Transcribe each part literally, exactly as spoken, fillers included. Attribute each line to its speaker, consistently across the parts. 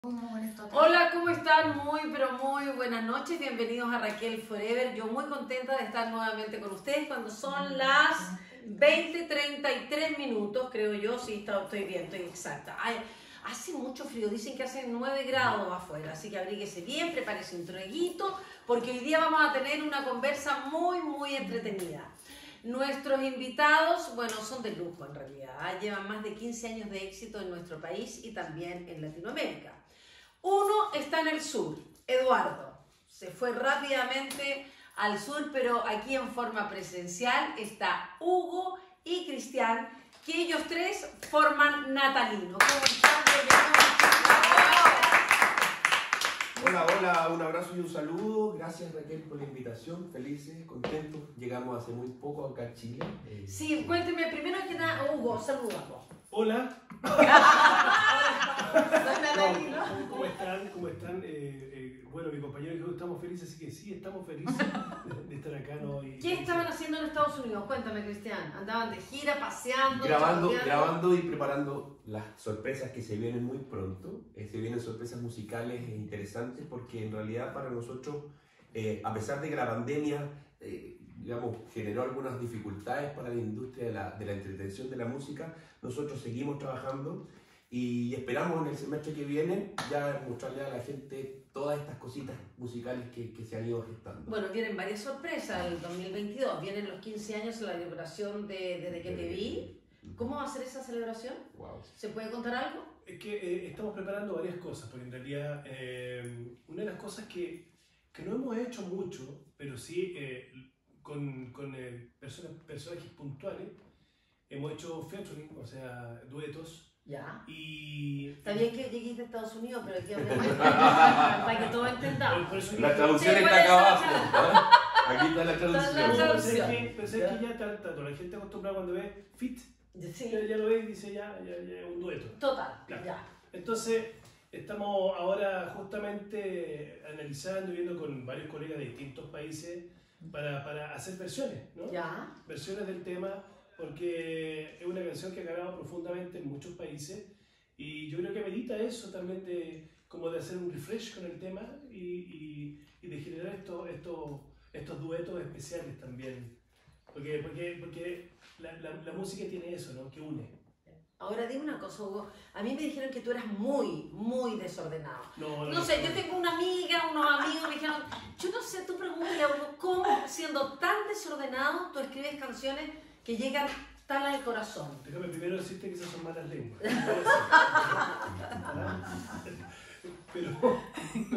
Speaker 1: Hola, ¿cómo están? Muy, pero muy buenas noches. Bienvenidos a Raquel Forever. Yo muy contenta de estar nuevamente con ustedes cuando son las veinte treinta y tres minutos, creo yo. Sí, estoy bien, estoy exacta. Ay, hace mucho frío, dicen que hace nueve grados afuera, así que abríguese bien, prepárese un traguito, porque hoy día vamos a tener una conversa muy, muy entretenida. Nuestros invitados, bueno, son de lujo en realidad. Llevan más de quince años de éxito en nuestro país y también en Latinoamérica. Uno está en el sur, Eduardo. Se fue rápidamente al sur, pero aquí en forma presencial está Hugo y Cristian, que ellos tres forman Natalino. ¿Cómo están?
Speaker 2: Hola, hola, un abrazo y un saludo. Gracias, Raquel, por la invitación. Felices, contentos. Llegamos hace muy poco acá a Chile.
Speaker 1: Eh, sí, cuénteme primero que nada, Hugo, saludamos.
Speaker 3: Hola. ¿Cómo, ¿Cómo están? ¿Cómo están? Eh, eh, bueno, mi compañero dijo que estamos felices, así que sí, estamos felices de, de estar acá. ¿No? Y,
Speaker 1: ¿Qué estaban haciendo en Estados Unidos? Cuéntame, Cristian. ¿Andaban de gira, paseando?
Speaker 2: Grabando, grabando y preparando las sorpresas que se vienen muy pronto. Eh, se vienen sorpresas musicales e interesantes porque en realidad para nosotros, eh, a pesar de que la pandemia eh, digamos, generó algunas dificultades para la industria de la, de la entretención de la música, nosotros seguimos trabajando y esperamos en el semestre que viene ya mostrarle a la gente todas estas cositas musicales que, que se han ido gestando.
Speaker 1: Bueno, vienen varias sorpresas el dos mil veintidós, vienen los quince años de la celebración de Desde que te vi. ¿Cómo va a ser esa celebración?
Speaker 2: Wow.
Speaker 1: ¿Se puede contar algo?
Speaker 3: Es que eh, estamos preparando varias cosas, porque en realidad eh, una de las cosas que, que no hemos hecho mucho, pero sí eh, con, con eh, personas, personajes puntuales, hemos hecho featuring, o sea, duetos.
Speaker 1: Ya.
Speaker 3: Y...
Speaker 1: Está bien que lleguéis de Estados Unidos, pero aquí hablemos para que todos entendamos.
Speaker 2: La traducción sí, está acá abajo. ¿Eh? Aquí está la traducción.
Speaker 1: La traducción.
Speaker 3: Pero es que ya tanto la gente acostumbrada cuando ve fit, sí. ya, ya lo ve y dice ya, ya, ya es un dueto.
Speaker 1: Total,
Speaker 3: claro.
Speaker 1: Ya.
Speaker 3: Entonces, estamos ahora justamente analizando y viendo con varios colegas de distintos países para, para hacer versiones, ¿no?
Speaker 1: Ya.
Speaker 3: Versiones del tema, porque es una canción que ha ganado profundamente en muchos países y yo creo que medita eso también de, como de hacer un refresh con el tema y, y, y de generar estos, estos, estos duetos especiales también, porque, porque, porque la, la, la música tiene eso, ¿no? Que une.
Speaker 1: Ahora dime una cosa, Hugo, a mí me dijeron que tú eras muy, muy desordenado.
Speaker 3: No, no,
Speaker 1: no sé,
Speaker 3: no,
Speaker 1: yo tengo una amiga, unos amigos me dijeron, yo no sé, tú pregúntale a Hugo, ¿cómo siendo tan desordenado tú escribes canciones que llegan tan al corazón?
Speaker 3: Déjame primero decirte que esas son malas lenguas. Pero...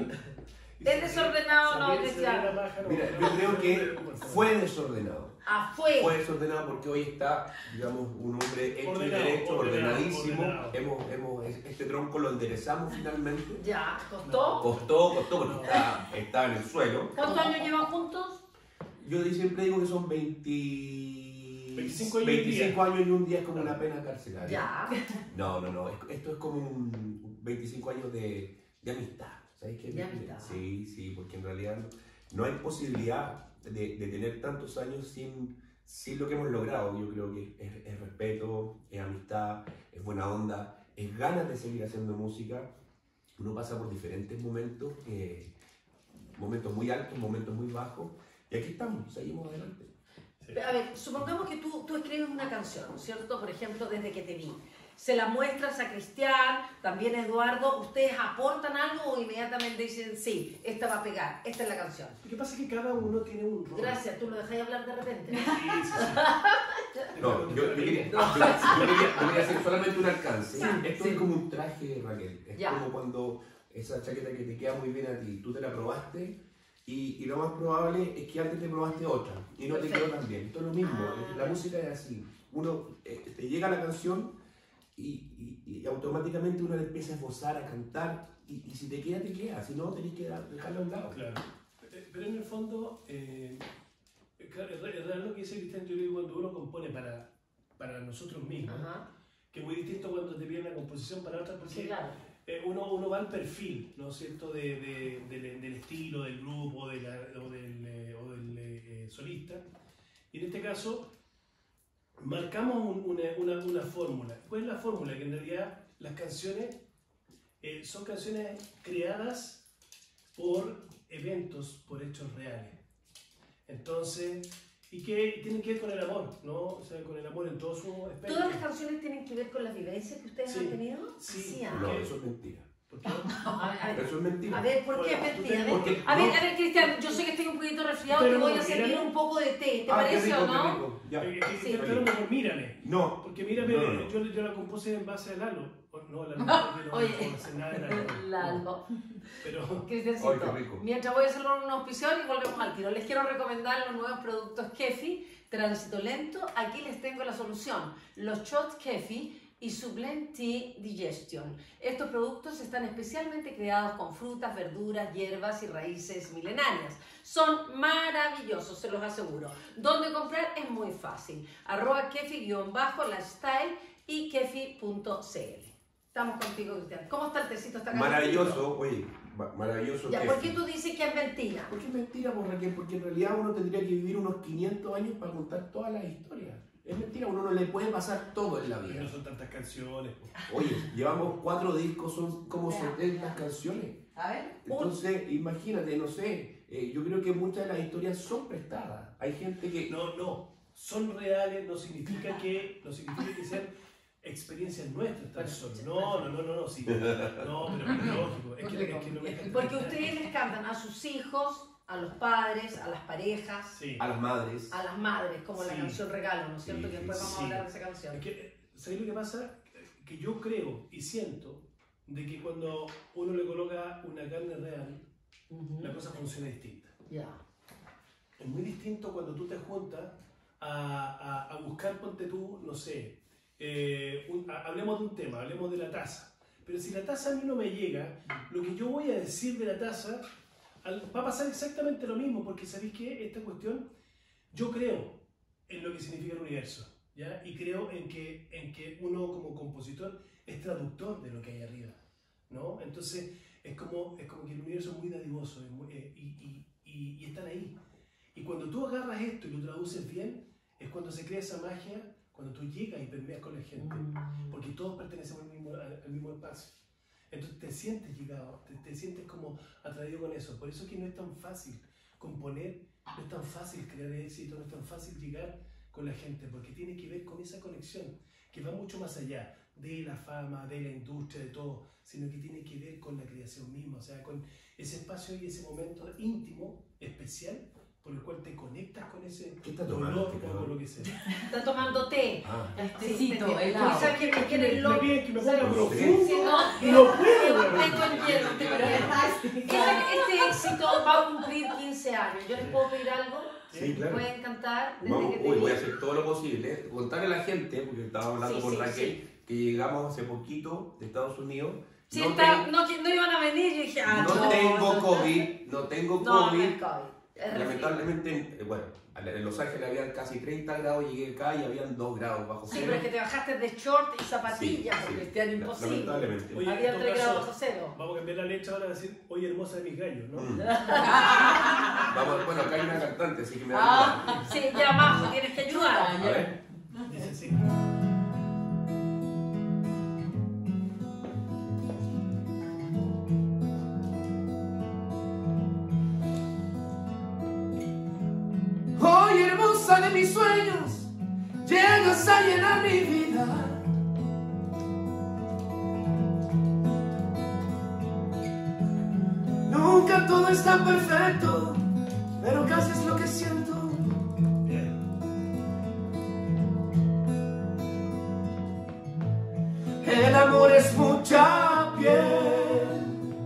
Speaker 1: ¿Es desordenado o no, Cristian?
Speaker 2: Mira, yo creo que fue desordenado.
Speaker 1: Ah, fue.
Speaker 2: Fue desordenado porque hoy está, digamos, un hombre hecho y derecho, ordenadísimo. Ordenado. Hemos, hemos, este tronco lo enderezamos finalmente.
Speaker 1: Ya, ¿costó?
Speaker 2: Costó, costó porque está, está en el suelo.
Speaker 1: ¿Cuántos años llevan juntos?
Speaker 2: Yo siempre digo que son veinte...
Speaker 3: veinticinco años,
Speaker 2: veinticinco años y un día es como una pena carcelaria.
Speaker 1: Ya.
Speaker 2: No, no, no. Esto es como un veinticinco años de, de amistad. ¿Sabes qué?
Speaker 1: De amistad.
Speaker 2: Sí, sí, porque en realidad no hay posibilidad de, de tener tantos años sin, sin lo que hemos logrado. Yo creo que es, es respeto, es amistad, es buena onda, es ganas de seguir haciendo música. Uno pasa por diferentes momentos, eh, momentos muy altos, momentos muy bajos, y aquí estamos, seguimos adelante.
Speaker 1: A ver, supongamos que tú, tú escribes una canción, ¿no es cierto? Por ejemplo, Desde que te vi. Se la muestras a Cristian, también a Eduardo. ¿Ustedes aportan algo o inmediatamente dicen, sí, esta va a pegar, esta es la canción?
Speaker 3: Lo que pasa es que cada uno tiene un rol.
Speaker 1: Gracias, ¿tú lo dejáis hablar de repente?
Speaker 3: Sí, sí, sí.
Speaker 2: No, yo, yo, quería, yo, yo, quería, yo quería hacer solamente un alcance.
Speaker 1: Sí,
Speaker 2: Esto
Speaker 1: sí.
Speaker 2: es como un traje, Raquel. Es
Speaker 1: ya.
Speaker 2: como cuando esa chaqueta que te queda muy bien a ti, tú te la probaste y, y lo más probable es que antes te probaste otra y no
Speaker 1: Perfecto.
Speaker 2: te quedó tan bien. Esto es lo mismo,
Speaker 1: Ah.
Speaker 2: la música es así. Uno eh, te llega la canción y, y, y automáticamente uno le empieza a esbozar, a cantar y, y si te queda, te queda. Si no, tenés que dejarlo a un lado.
Speaker 3: Claro. Pero en el fondo, eh, claro, es real lo que dice Cristian. Yo digo, cuando uno compone para, para nosotros mismos,
Speaker 1: Ajá.
Speaker 3: que es muy distinto cuando te piden la composición para otras, porque
Speaker 1: Sí, claro.
Speaker 3: eh, uno, uno va al perfil, ¿no es cierto?, de, de, de, del estilo, del grupo de la, o del, eh, o del eh, solista. Y en este caso, marcamos un, una, una, una fórmula. ¿Cuál es la fórmula? Que en realidad las canciones eh, son canciones creadas por eventos, por hechos reales. Entonces, y que tienen que ver con el amor, ¿no? O sea, con el amor en todo su aspecto.
Speaker 1: ¿Todas las canciones tienen que ver con las vivencias que ustedes
Speaker 3: Sí,
Speaker 1: han tenido?
Speaker 3: sí.
Speaker 1: Sí, ah.
Speaker 2: No, eso es mentira.
Speaker 3: ¿Por qué?
Speaker 1: A ver, a ver.
Speaker 2: Eso es mentira.
Speaker 1: A ver, ¿por qué es
Speaker 3: Bueno,
Speaker 1: mentira? A ver,
Speaker 2: porque-
Speaker 1: a ver,
Speaker 2: no.
Speaker 1: a ver, Cristian, yo sé que estoy un poquito resfriado,
Speaker 3: Pero
Speaker 1: te voy
Speaker 3: no,
Speaker 1: a servir
Speaker 3: mírame.
Speaker 1: un poco de té, ¿te
Speaker 2: Ah, qué
Speaker 1: parece
Speaker 2: rico,
Speaker 1: o
Speaker 2: qué
Speaker 1: no?
Speaker 2: rico. Ya.
Speaker 3: Eh, eh,
Speaker 1: Sí.
Speaker 3: que claro, mejor mírame.
Speaker 2: No.
Speaker 3: Porque mírame,
Speaker 2: No, no, no.
Speaker 3: Yo, yo la compuse en base al halo. O- No, la no,
Speaker 1: Oye,
Speaker 3: no puedo hacer nada de halo.
Speaker 1: Lalo.
Speaker 3: Pero,
Speaker 1: Cristiancito,
Speaker 2: Ay, qué rico.
Speaker 1: mientras voy a hacer una auspición y volvemos al tiro, les quiero recomendar los nuevos productos Kefi, Tránsito Lento. Aquí les tengo la solución, los shots Kefi y su Blend Tea Digestion. Estos productos están especialmente creados con frutas, verduras, hierbas y raíces milenarias. Son maravillosos, se los aseguro. ¿Dónde comprar? Es muy fácil. Arroba kefi-lifestyle y kefi punto c l. Estamos contigo, Cristian. ¿Cómo está el tecito? ¿Está caliente?
Speaker 2: Maravilloso, oye, ma- maravilloso.
Speaker 1: Ya,
Speaker 2: que
Speaker 1: ¿por
Speaker 2: es.
Speaker 1: qué tú dices que es mentira?
Speaker 2: ¿Por qué es mentira, por Raquel? Porque en realidad uno tendría que vivir unos quinientos años para contar todas las historias. Es mentira, uno no le puede pasar todo en la vida.
Speaker 3: no son tantas canciones. po.
Speaker 2: Oye, llevamos cuatro discos, son como setenta canciones.
Speaker 1: A ver.
Speaker 2: Entonces, imagínate, no sé, eh, yo creo que muchas de las historias son prestadas. Hay gente que...
Speaker 3: No, no, son reales, no significa que, no significa que sean experiencias nuestras tan solo. No, no, no, no, no, sí. No, pero es lógico. Es que, es que no me dejan
Speaker 1: Porque
Speaker 3: terminar.
Speaker 1: ustedes les cantan a sus hijos, a los padres, a las parejas,
Speaker 3: Sí.
Speaker 2: A las madres.
Speaker 1: a las madres, como la
Speaker 3: Sí.
Speaker 1: canción Regalo, ¿no es cierto?
Speaker 2: Sí,
Speaker 1: Que después
Speaker 2: sí,
Speaker 1: vamos
Speaker 3: sí.
Speaker 1: a hablar de esa canción.
Speaker 3: Es que, ¿sabes lo que pasa? Que yo creo y siento de que cuando uno le coloca una carne real,
Speaker 1: Ujú.
Speaker 3: la cosa funciona distinta.
Speaker 1: Ya.
Speaker 3: Es muy distinto cuando tú te juntas a, a, a buscar, ponte tú, no sé, eh, un- a- hablemos de un tema, hablemos de la taza. Pero si la taza a mí no me llega, lo que yo voy a decir de la taza al- va a pasar exactamente lo mismo, porque ¿sabéis qué? Esta cuestión, yo creo en lo que significa el universo, ¿ya? Y creo en que, en que uno como compositor es traductor de lo que hay arriba, ¿no? Entonces es como, es como que el universo es muy dadivoso es muy- eh, y, y, y, y están ahí. Y cuando tú agarras esto y lo traduces bien, es cuando se crea esa magia, cuando tú llegas y permeas con la gente,
Speaker 1: Mm.
Speaker 3: porque todos pertenecemos al mismo, al, al mismo espacio. Entonces te sientes llegado, te, te sientes como atraído con eso. Por eso es que no es tan fácil componer, no es tan fácil crear éxito, no es tan fácil llegar con la gente, porque tiene que ver con esa conexión, que va mucho más allá de la fama, de la industria, de todo, sino que tiene que ver con la creación misma, o sea, con ese espacio y ese momento íntimo, especial, por el cual te conectas con ese
Speaker 2: ¿Qué está tomando
Speaker 3: dolor
Speaker 2: este
Speaker 3: o con
Speaker 2: cabrón?
Speaker 3: lo que sea.
Speaker 1: Está tomando té.
Speaker 2: Ah,
Speaker 4: Tecito,
Speaker 1: Sí,
Speaker 4: helado.
Speaker 1: porque sabe que me quiere el
Speaker 3: Me
Speaker 1: loco.
Speaker 3: piden que me ponga
Speaker 1: ¿Sabe?
Speaker 3: profundo,
Speaker 1: Sí, no,
Speaker 3: y no puedo.
Speaker 1: Tengo el hielo, tengo el hielo. Este, este éxito va a cumplir quince años. ¿Yo les puedo pedir algo?
Speaker 2: sí, claro.
Speaker 1: Pueden cantar desde
Speaker 2: Vamos,
Speaker 1: que te
Speaker 2: uy, voy a
Speaker 1: diga.
Speaker 2: hacer todo lo posible. Contarle a la gente, porque estaba hablando
Speaker 1: Sí,
Speaker 2: con
Speaker 1: sí,
Speaker 2: Raquel, que llegamos hace poquito de Estados Unidos.
Speaker 1: Sí,
Speaker 2: no,
Speaker 1: está-
Speaker 2: ten-
Speaker 1: no, que no iban a venir, yo dije, ah,
Speaker 2: no
Speaker 1: no,
Speaker 2: tengo
Speaker 1: no,
Speaker 2: COVID, no tengo
Speaker 1: No, no
Speaker 2: COVID.
Speaker 1: es COVID. Es resfriado.
Speaker 2: Lamentablemente, eh, bueno, en Los Ángeles había casi treinta grados, llegué acá y habían dos grados bajo
Speaker 1: Sí,
Speaker 2: cero.
Speaker 1: pero es que te bajaste de short y zapatillas,
Speaker 2: Sí,
Speaker 1: porque
Speaker 2: sí.
Speaker 1: este año
Speaker 2: La-
Speaker 1: imposible.
Speaker 2: Lamentablemente.
Speaker 3: Oye,
Speaker 1: Había
Speaker 3: en
Speaker 1: tres
Speaker 3: todo
Speaker 1: grados
Speaker 3: caso,
Speaker 1: bajo cero.
Speaker 3: Vamos a cambiar la letra ahora a decir, oye hermosa de mis gallos, ¿no?
Speaker 2: Mm. Vamos, bueno, acá hay una cantante, así que me va a
Speaker 1: Ah,
Speaker 2: ayudar.
Speaker 1: sí, ya, Majo, tienes que ayudar.
Speaker 2: A ver.
Speaker 3: Dice así.
Speaker 5: Hoy hermosa de mis sueños, llegas a llenar mi vida. Nunca todo está perfecto, pero casi es lo que siento.
Speaker 3: Bien.
Speaker 5: El amor es mucha piel,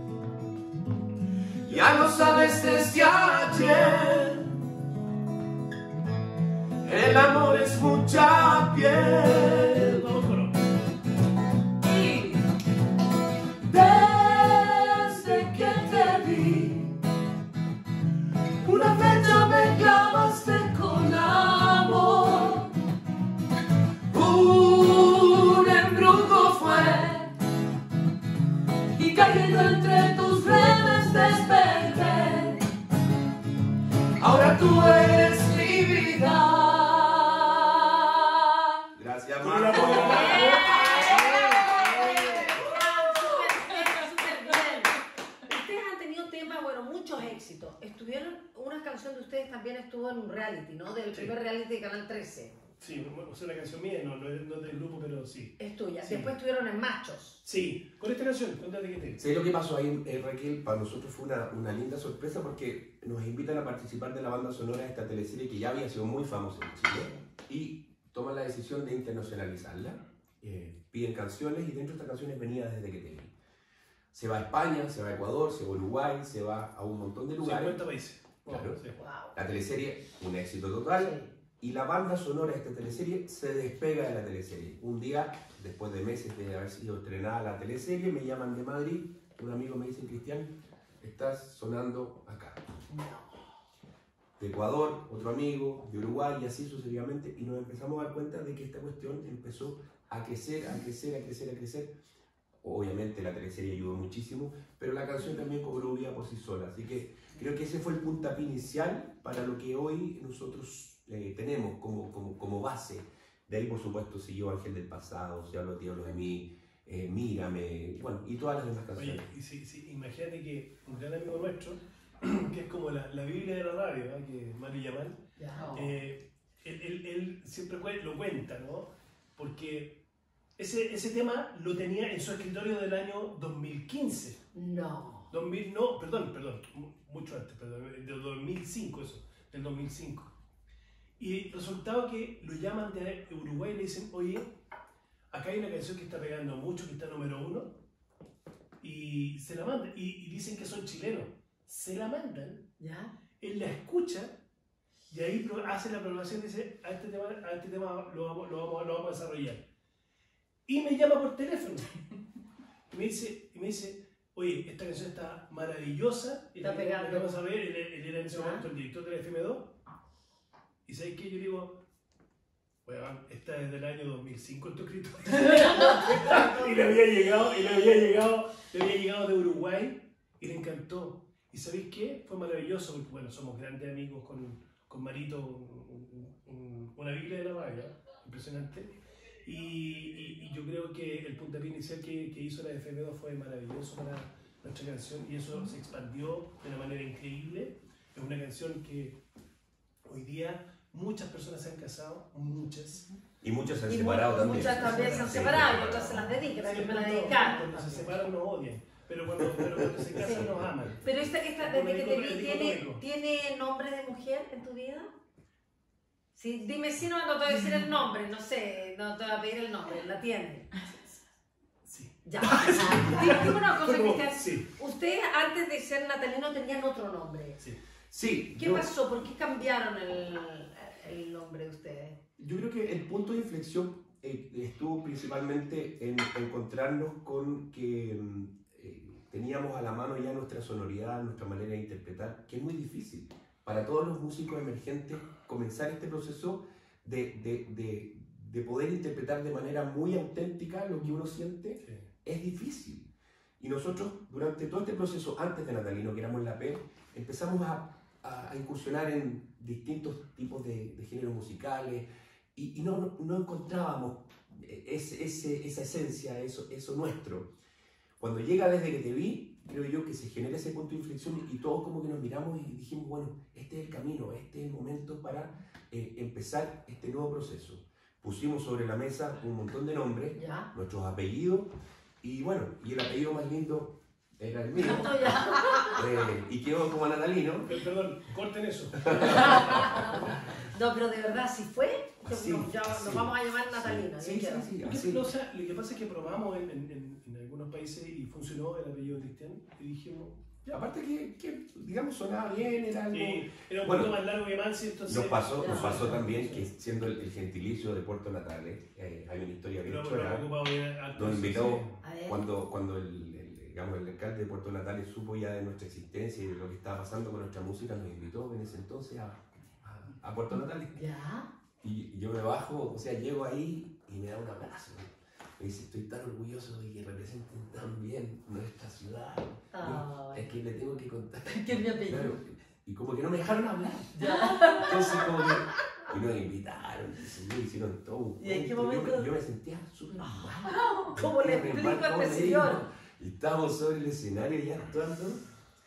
Speaker 5: ya lo sabes desde ayer. El amor es mucha piel.
Speaker 3: Vamos, coro.
Speaker 5: Y desde que te vi, una fecha me clavaste con amor. Un embrujo fue y cayendo entre tus redes desperté. Ahora tú eres mi vida.
Speaker 2: Gracias,
Speaker 3: Con una
Speaker 2: Marco.
Speaker 3: buena-
Speaker 1: fama, bueno, muchos éxitos. Estuvieron, una canción de ustedes también estuvo en un reality, ¿no? Del
Speaker 3: Sí.
Speaker 1: primer reality de Canal trece.
Speaker 3: Sí, o sea, una canción mía, no, no es no es del grupo, pero sí.
Speaker 1: Es tuya.
Speaker 3: Sí.
Speaker 1: Después estuvieron en Machos.
Speaker 3: Sí, con esta canción, cuéntate qué te.
Speaker 2: ¿Sabes lo que pasó ahí, eh, Raquel? Para nosotros fue una, una linda sorpresa porque nos invitan a participar de la banda sonora de esta teleserie que ya había sido muy famosa en Chile y toman la decisión de internacionalizarla. Eh, piden canciones y dentro de estas canciones venía Desde que te vi. Se va a España, se va a Ecuador, se va a Uruguay, se va a un montón de lugares.
Speaker 3: cincuenta países.
Speaker 2: Claro.
Speaker 3: Sí.
Speaker 1: Wow.
Speaker 2: La teleserie, un éxito total. Y la banda sonora de esta teleserie se despega de la teleserie. Un día, después de meses de haber sido estrenada la teleserie, me llaman de Madrid. Un amigo me dice, Cristian, estás sonando acá. De Ecuador, otro amigo, de Uruguay y así sucesivamente. Y nos empezamos a dar cuenta de que esta cuestión empezó a crecer, a crecer, a crecer, a crecer. Obviamente la teleserie ayudó muchísimo, pero la canción también cobró vida por sí sola. Así que creo que ese fue el puntapié inicial para lo que hoy nosotros eh, tenemos como, como, como base. De ahí, por supuesto, siguió Ángel del Pasado, Se hablo de ti, hablo de mí, eh, Mírame, bueno, y todas las demás canciones.
Speaker 3: Oye, y si, si, imagínate que un gran amigo nuestro, que es como la, la Biblia de la radio, ¿eh? Que es Mario Yamal,
Speaker 1: Ya.
Speaker 3: eh, él, él, él siempre cuen- lo cuenta, ¿no? Porque ese, ese tema lo tenía en su escritorio del año dos mil quince.
Speaker 1: No.
Speaker 3: dos mil, no, perdón, perdón, mu- mucho antes, perdón, del dos mil cinco eso, del dos mil cinco. Y resultado que lo llaman de Uruguay y le dicen, oye, acá hay una canción que está pegando mucho, que está número uno, y se la mandan, y, y dicen que son chilenos, se la mandan,
Speaker 1: ¿Ya?
Speaker 3: él la escucha, y ahí pro- hace la programación y dice, a este tema, a este tema lo, vamos, lo, vamos, lo vamos a desarrollar. Y me llama por teléfono, y me dice, y me dice oye, esta canción está maravillosa, y
Speaker 1: Está
Speaker 3: le-
Speaker 1: pegando.
Speaker 3: le vamos a ver, él, él era en ese
Speaker 1: Ah.
Speaker 3: momento el director de la F M dos, y ¿sabes qué? Yo digo, bueno, está desde el año dos mil cinco en tu escritorio. Y le había llegado, y le había llegado, le había llegado de Uruguay, y le encantó. ¿Y sabéis qué? Fue maravilloso, porque bueno, somos grandes amigos con, con Marito, un- un- una Biblia de la radio, ¿eh? Impresionante. Y, y, y yo creo que el puntapié inicial que, que hizo la F M dos fue maravilloso para nuestra canción, y eso se expandió de una manera increíble. Es una canción que hoy día muchas personas se han casado, muchas.
Speaker 2: Y muchos se han
Speaker 1: Y
Speaker 2: separado
Speaker 1: mu-
Speaker 2: también.
Speaker 1: muchas también se han
Speaker 2: Sí,
Speaker 1: separado y otras se las dedican, también me la dedicaron.
Speaker 3: Cuando se separan nos odian, pero cuando, pero cuando se casan
Speaker 1: Sí.
Speaker 3: nos aman.
Speaker 1: Pero esta, esta desde que te vi,
Speaker 3: Económico,
Speaker 1: ¿tiene,
Speaker 3: económico.
Speaker 1: ¿tiene nombre de mujer en tu vida? Sí, dime si no, no te voy a decir el nombre, no sé, no te voy a pedir el nombre, la tiene.
Speaker 3: Sí.
Speaker 1: Ya. Dime dime una cosa,
Speaker 3: Como-
Speaker 1: Cristian.
Speaker 3: sí,
Speaker 1: Ustedes antes de ser natalino tenían otro nombre.
Speaker 3: sí.
Speaker 2: Sí,
Speaker 1: ¿Qué
Speaker 2: yo,
Speaker 1: pasó? ¿Por qué cambiaron el, el nombre de ustedes?
Speaker 2: yo creo que el punto de inflexión eh, estuvo principalmente en encontrarnos con que mm, eh, teníamos a la mano ya nuestra sonoridad, nuestra manera de interpretar, que es muy difícil para todos los músicos emergentes comenzar este proceso de, de, de, de poder interpretar de manera muy auténtica lo que uno siente.
Speaker 3: Sí.
Speaker 2: Es difícil. Y nosotros, durante todo este proceso, antes de Natalino, que éramos la P, empezamos a, a, a incursionar en distintos tipos de, de géneros musicales y, y no, no, no encontrábamos ese, ese, esa esencia, eso, eso nuestro. Cuando llega Desde que te vi, creo yo que se genera ese punto de inflexión y todos como que nos miramos y dijimos, bueno, este es el camino, este es el momento para eh, empezar este nuevo proceso. Pusimos sobre la mesa un montón de nombres,
Speaker 1: ¿Ya?
Speaker 2: nuestros apellidos, y bueno, y el apellido más lindo era el mío,
Speaker 1: ¿Tanto ya?
Speaker 2: eh, y quedó como Natalino.
Speaker 3: Pero, perdón, corten eso.
Speaker 1: No, pero de verdad, si fue,
Speaker 2: Así,
Speaker 1: nos, ya,
Speaker 2: así.
Speaker 1: nos vamos a llamar Natalina.
Speaker 2: Sí, sí,
Speaker 1: yo quiero.
Speaker 2: sí, sí,
Speaker 3: Lo que,
Speaker 2: así.
Speaker 3: no, o sea, lo que pasa es que probamos en, en, en, en algunos países y funcionó el apellido Cristian, y dijimos,
Speaker 2: Y aparte que, que, digamos, sonaba bien, era algo...
Speaker 3: sí, era un
Speaker 2: Bueno,
Speaker 3: poquito más largo que Mansi, entonces...
Speaker 2: Nos pasó, nos
Speaker 1: Ya.
Speaker 2: pasó también que siendo el, el gentilicio de Puerto Natales, eh, hay una historia bien
Speaker 3: Pero, pero
Speaker 2: chora.
Speaker 3: ocupado bien harto,
Speaker 2: Nos
Speaker 3: sí,
Speaker 2: invitó
Speaker 1: A ver.
Speaker 2: cuando, cuando el, el, digamos, el alcalde de Puerto Natales supo ya de nuestra existencia y de lo que estaba pasando con nuestra música, nos invitó en ese entonces a, a, a Puerto Natales.
Speaker 1: ¿Ya?
Speaker 2: Y yo me bajo, o sea, llego ahí y me da un abrazo. Me dice, estoy tan orgulloso de que representen tan bien nuestra ciudad.
Speaker 1: Ay.
Speaker 2: Es que le tengo que contar.
Speaker 1: ¿Qué es mi apellido?
Speaker 2: Claro, y como que no me dejaron hablar.
Speaker 1: ¿Ya?
Speaker 2: Entonces como que... Y nos invitaron, y se me hicieron todo un
Speaker 1: ¿Y en qué
Speaker 2: cuento.
Speaker 1: momento?
Speaker 2: Yo, me- yo me sentía súper mal.
Speaker 1: ¿Cómo le
Speaker 2: Me
Speaker 1: explico a
Speaker 2: embarcó,
Speaker 1: este
Speaker 2: me dijo,
Speaker 1: señor?
Speaker 2: Y estábamos sobre el escenario ya actuando.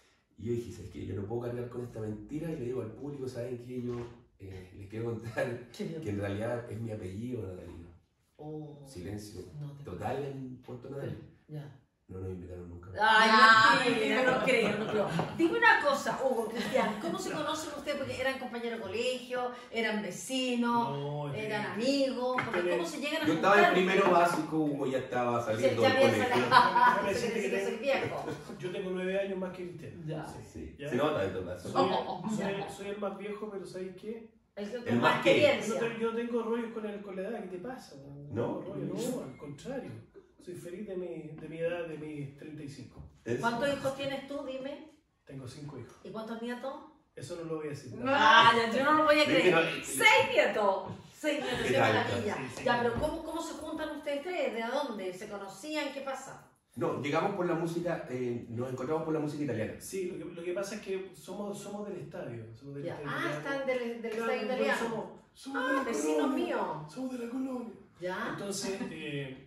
Speaker 2: Y yo dije, es que yo no puedo cargar con esta mentira y le digo al público, ¿saben qué? Yo eh, les quiero contar que en realidad es mi apellido, Natalino.
Speaker 1: Oh,
Speaker 2: Silencio
Speaker 1: no te
Speaker 2: total en Puerto Nadal.
Speaker 1: Ya.
Speaker 2: No nos invitaron nunca.
Speaker 1: Ay, mentira, no creo, no creo. Dime una cosa, Hugo, Cristian, ¿cómo se conocen ustedes? Porque eran compañeros de colegio, eran vecinos,
Speaker 3: No,
Speaker 1: eran
Speaker 3: eh,
Speaker 1: amigos, porque ¿cómo se llegan a
Speaker 2: Yo estaba en
Speaker 1: juntar?
Speaker 2: primero básico, Hugo ya estaba
Speaker 1: Sí,
Speaker 2: saliendo
Speaker 1: ya
Speaker 2: del
Speaker 1: había
Speaker 2: colegio.
Speaker 1: salido.
Speaker 3: Déjame
Speaker 1: Se
Speaker 3: decirte
Speaker 1: dice
Speaker 3: que
Speaker 1: que soy viejo.
Speaker 3: Yo tengo nueve años más que Cristian.
Speaker 1: Ya.
Speaker 2: Sí,
Speaker 3: ¿Ya?
Speaker 2: se nota de todas
Speaker 3: Soy,
Speaker 2: maneras.
Speaker 3: soy, soy el más viejo, pero ¿sabes qué?
Speaker 1: El que
Speaker 2: El
Speaker 1: con
Speaker 2: más
Speaker 1: más
Speaker 2: que-
Speaker 3: Yo no,
Speaker 1: experiencia.
Speaker 3: te- yo no tengo rollos con, el, con la edad. ¿Qué te pasa?
Speaker 2: ¿No?
Speaker 3: tengo rollos, no, al contrario. Soy feliz de mi, de mi edad, de mis treinta y cinco.
Speaker 1: ¿Cuántos hijos tienes tú? Dime.
Speaker 3: Tengo cinco hijos.
Speaker 1: ¿Y cuántos nietos?
Speaker 3: Eso no lo voy a decir.
Speaker 1: Ah, ya, yo no lo voy a
Speaker 2: Viste,
Speaker 1: creer.
Speaker 2: no-
Speaker 1: ¡Seis nietos! Seis nietos,
Speaker 2: ¿Qué
Speaker 1: qué
Speaker 2: tal?
Speaker 1: maravilla.
Speaker 3: Sí, sí.
Speaker 1: Ya, pero ¿cómo, ¿cómo se juntan ustedes tres? ¿De dónde? ¿Se conocían? ¿Qué pasa?
Speaker 2: No, llegamos por la música, eh, nos encontramos por la música italiana.
Speaker 3: Sí, lo que, lo que pasa es que somos, somos del estadio. Somos del
Speaker 1: Ya.
Speaker 3: estadio
Speaker 1: Ah,
Speaker 3: italiano.
Speaker 1: están del, del
Speaker 3: Claro,
Speaker 1: estado
Speaker 3: entonces
Speaker 1: italiano.
Speaker 3: Somos, somos de
Speaker 1: Ah,
Speaker 3: la
Speaker 1: vecinos
Speaker 3: colonia.
Speaker 1: míos.
Speaker 3: Somos de la colonia.
Speaker 1: ¿Ya?
Speaker 3: Entonces, eh,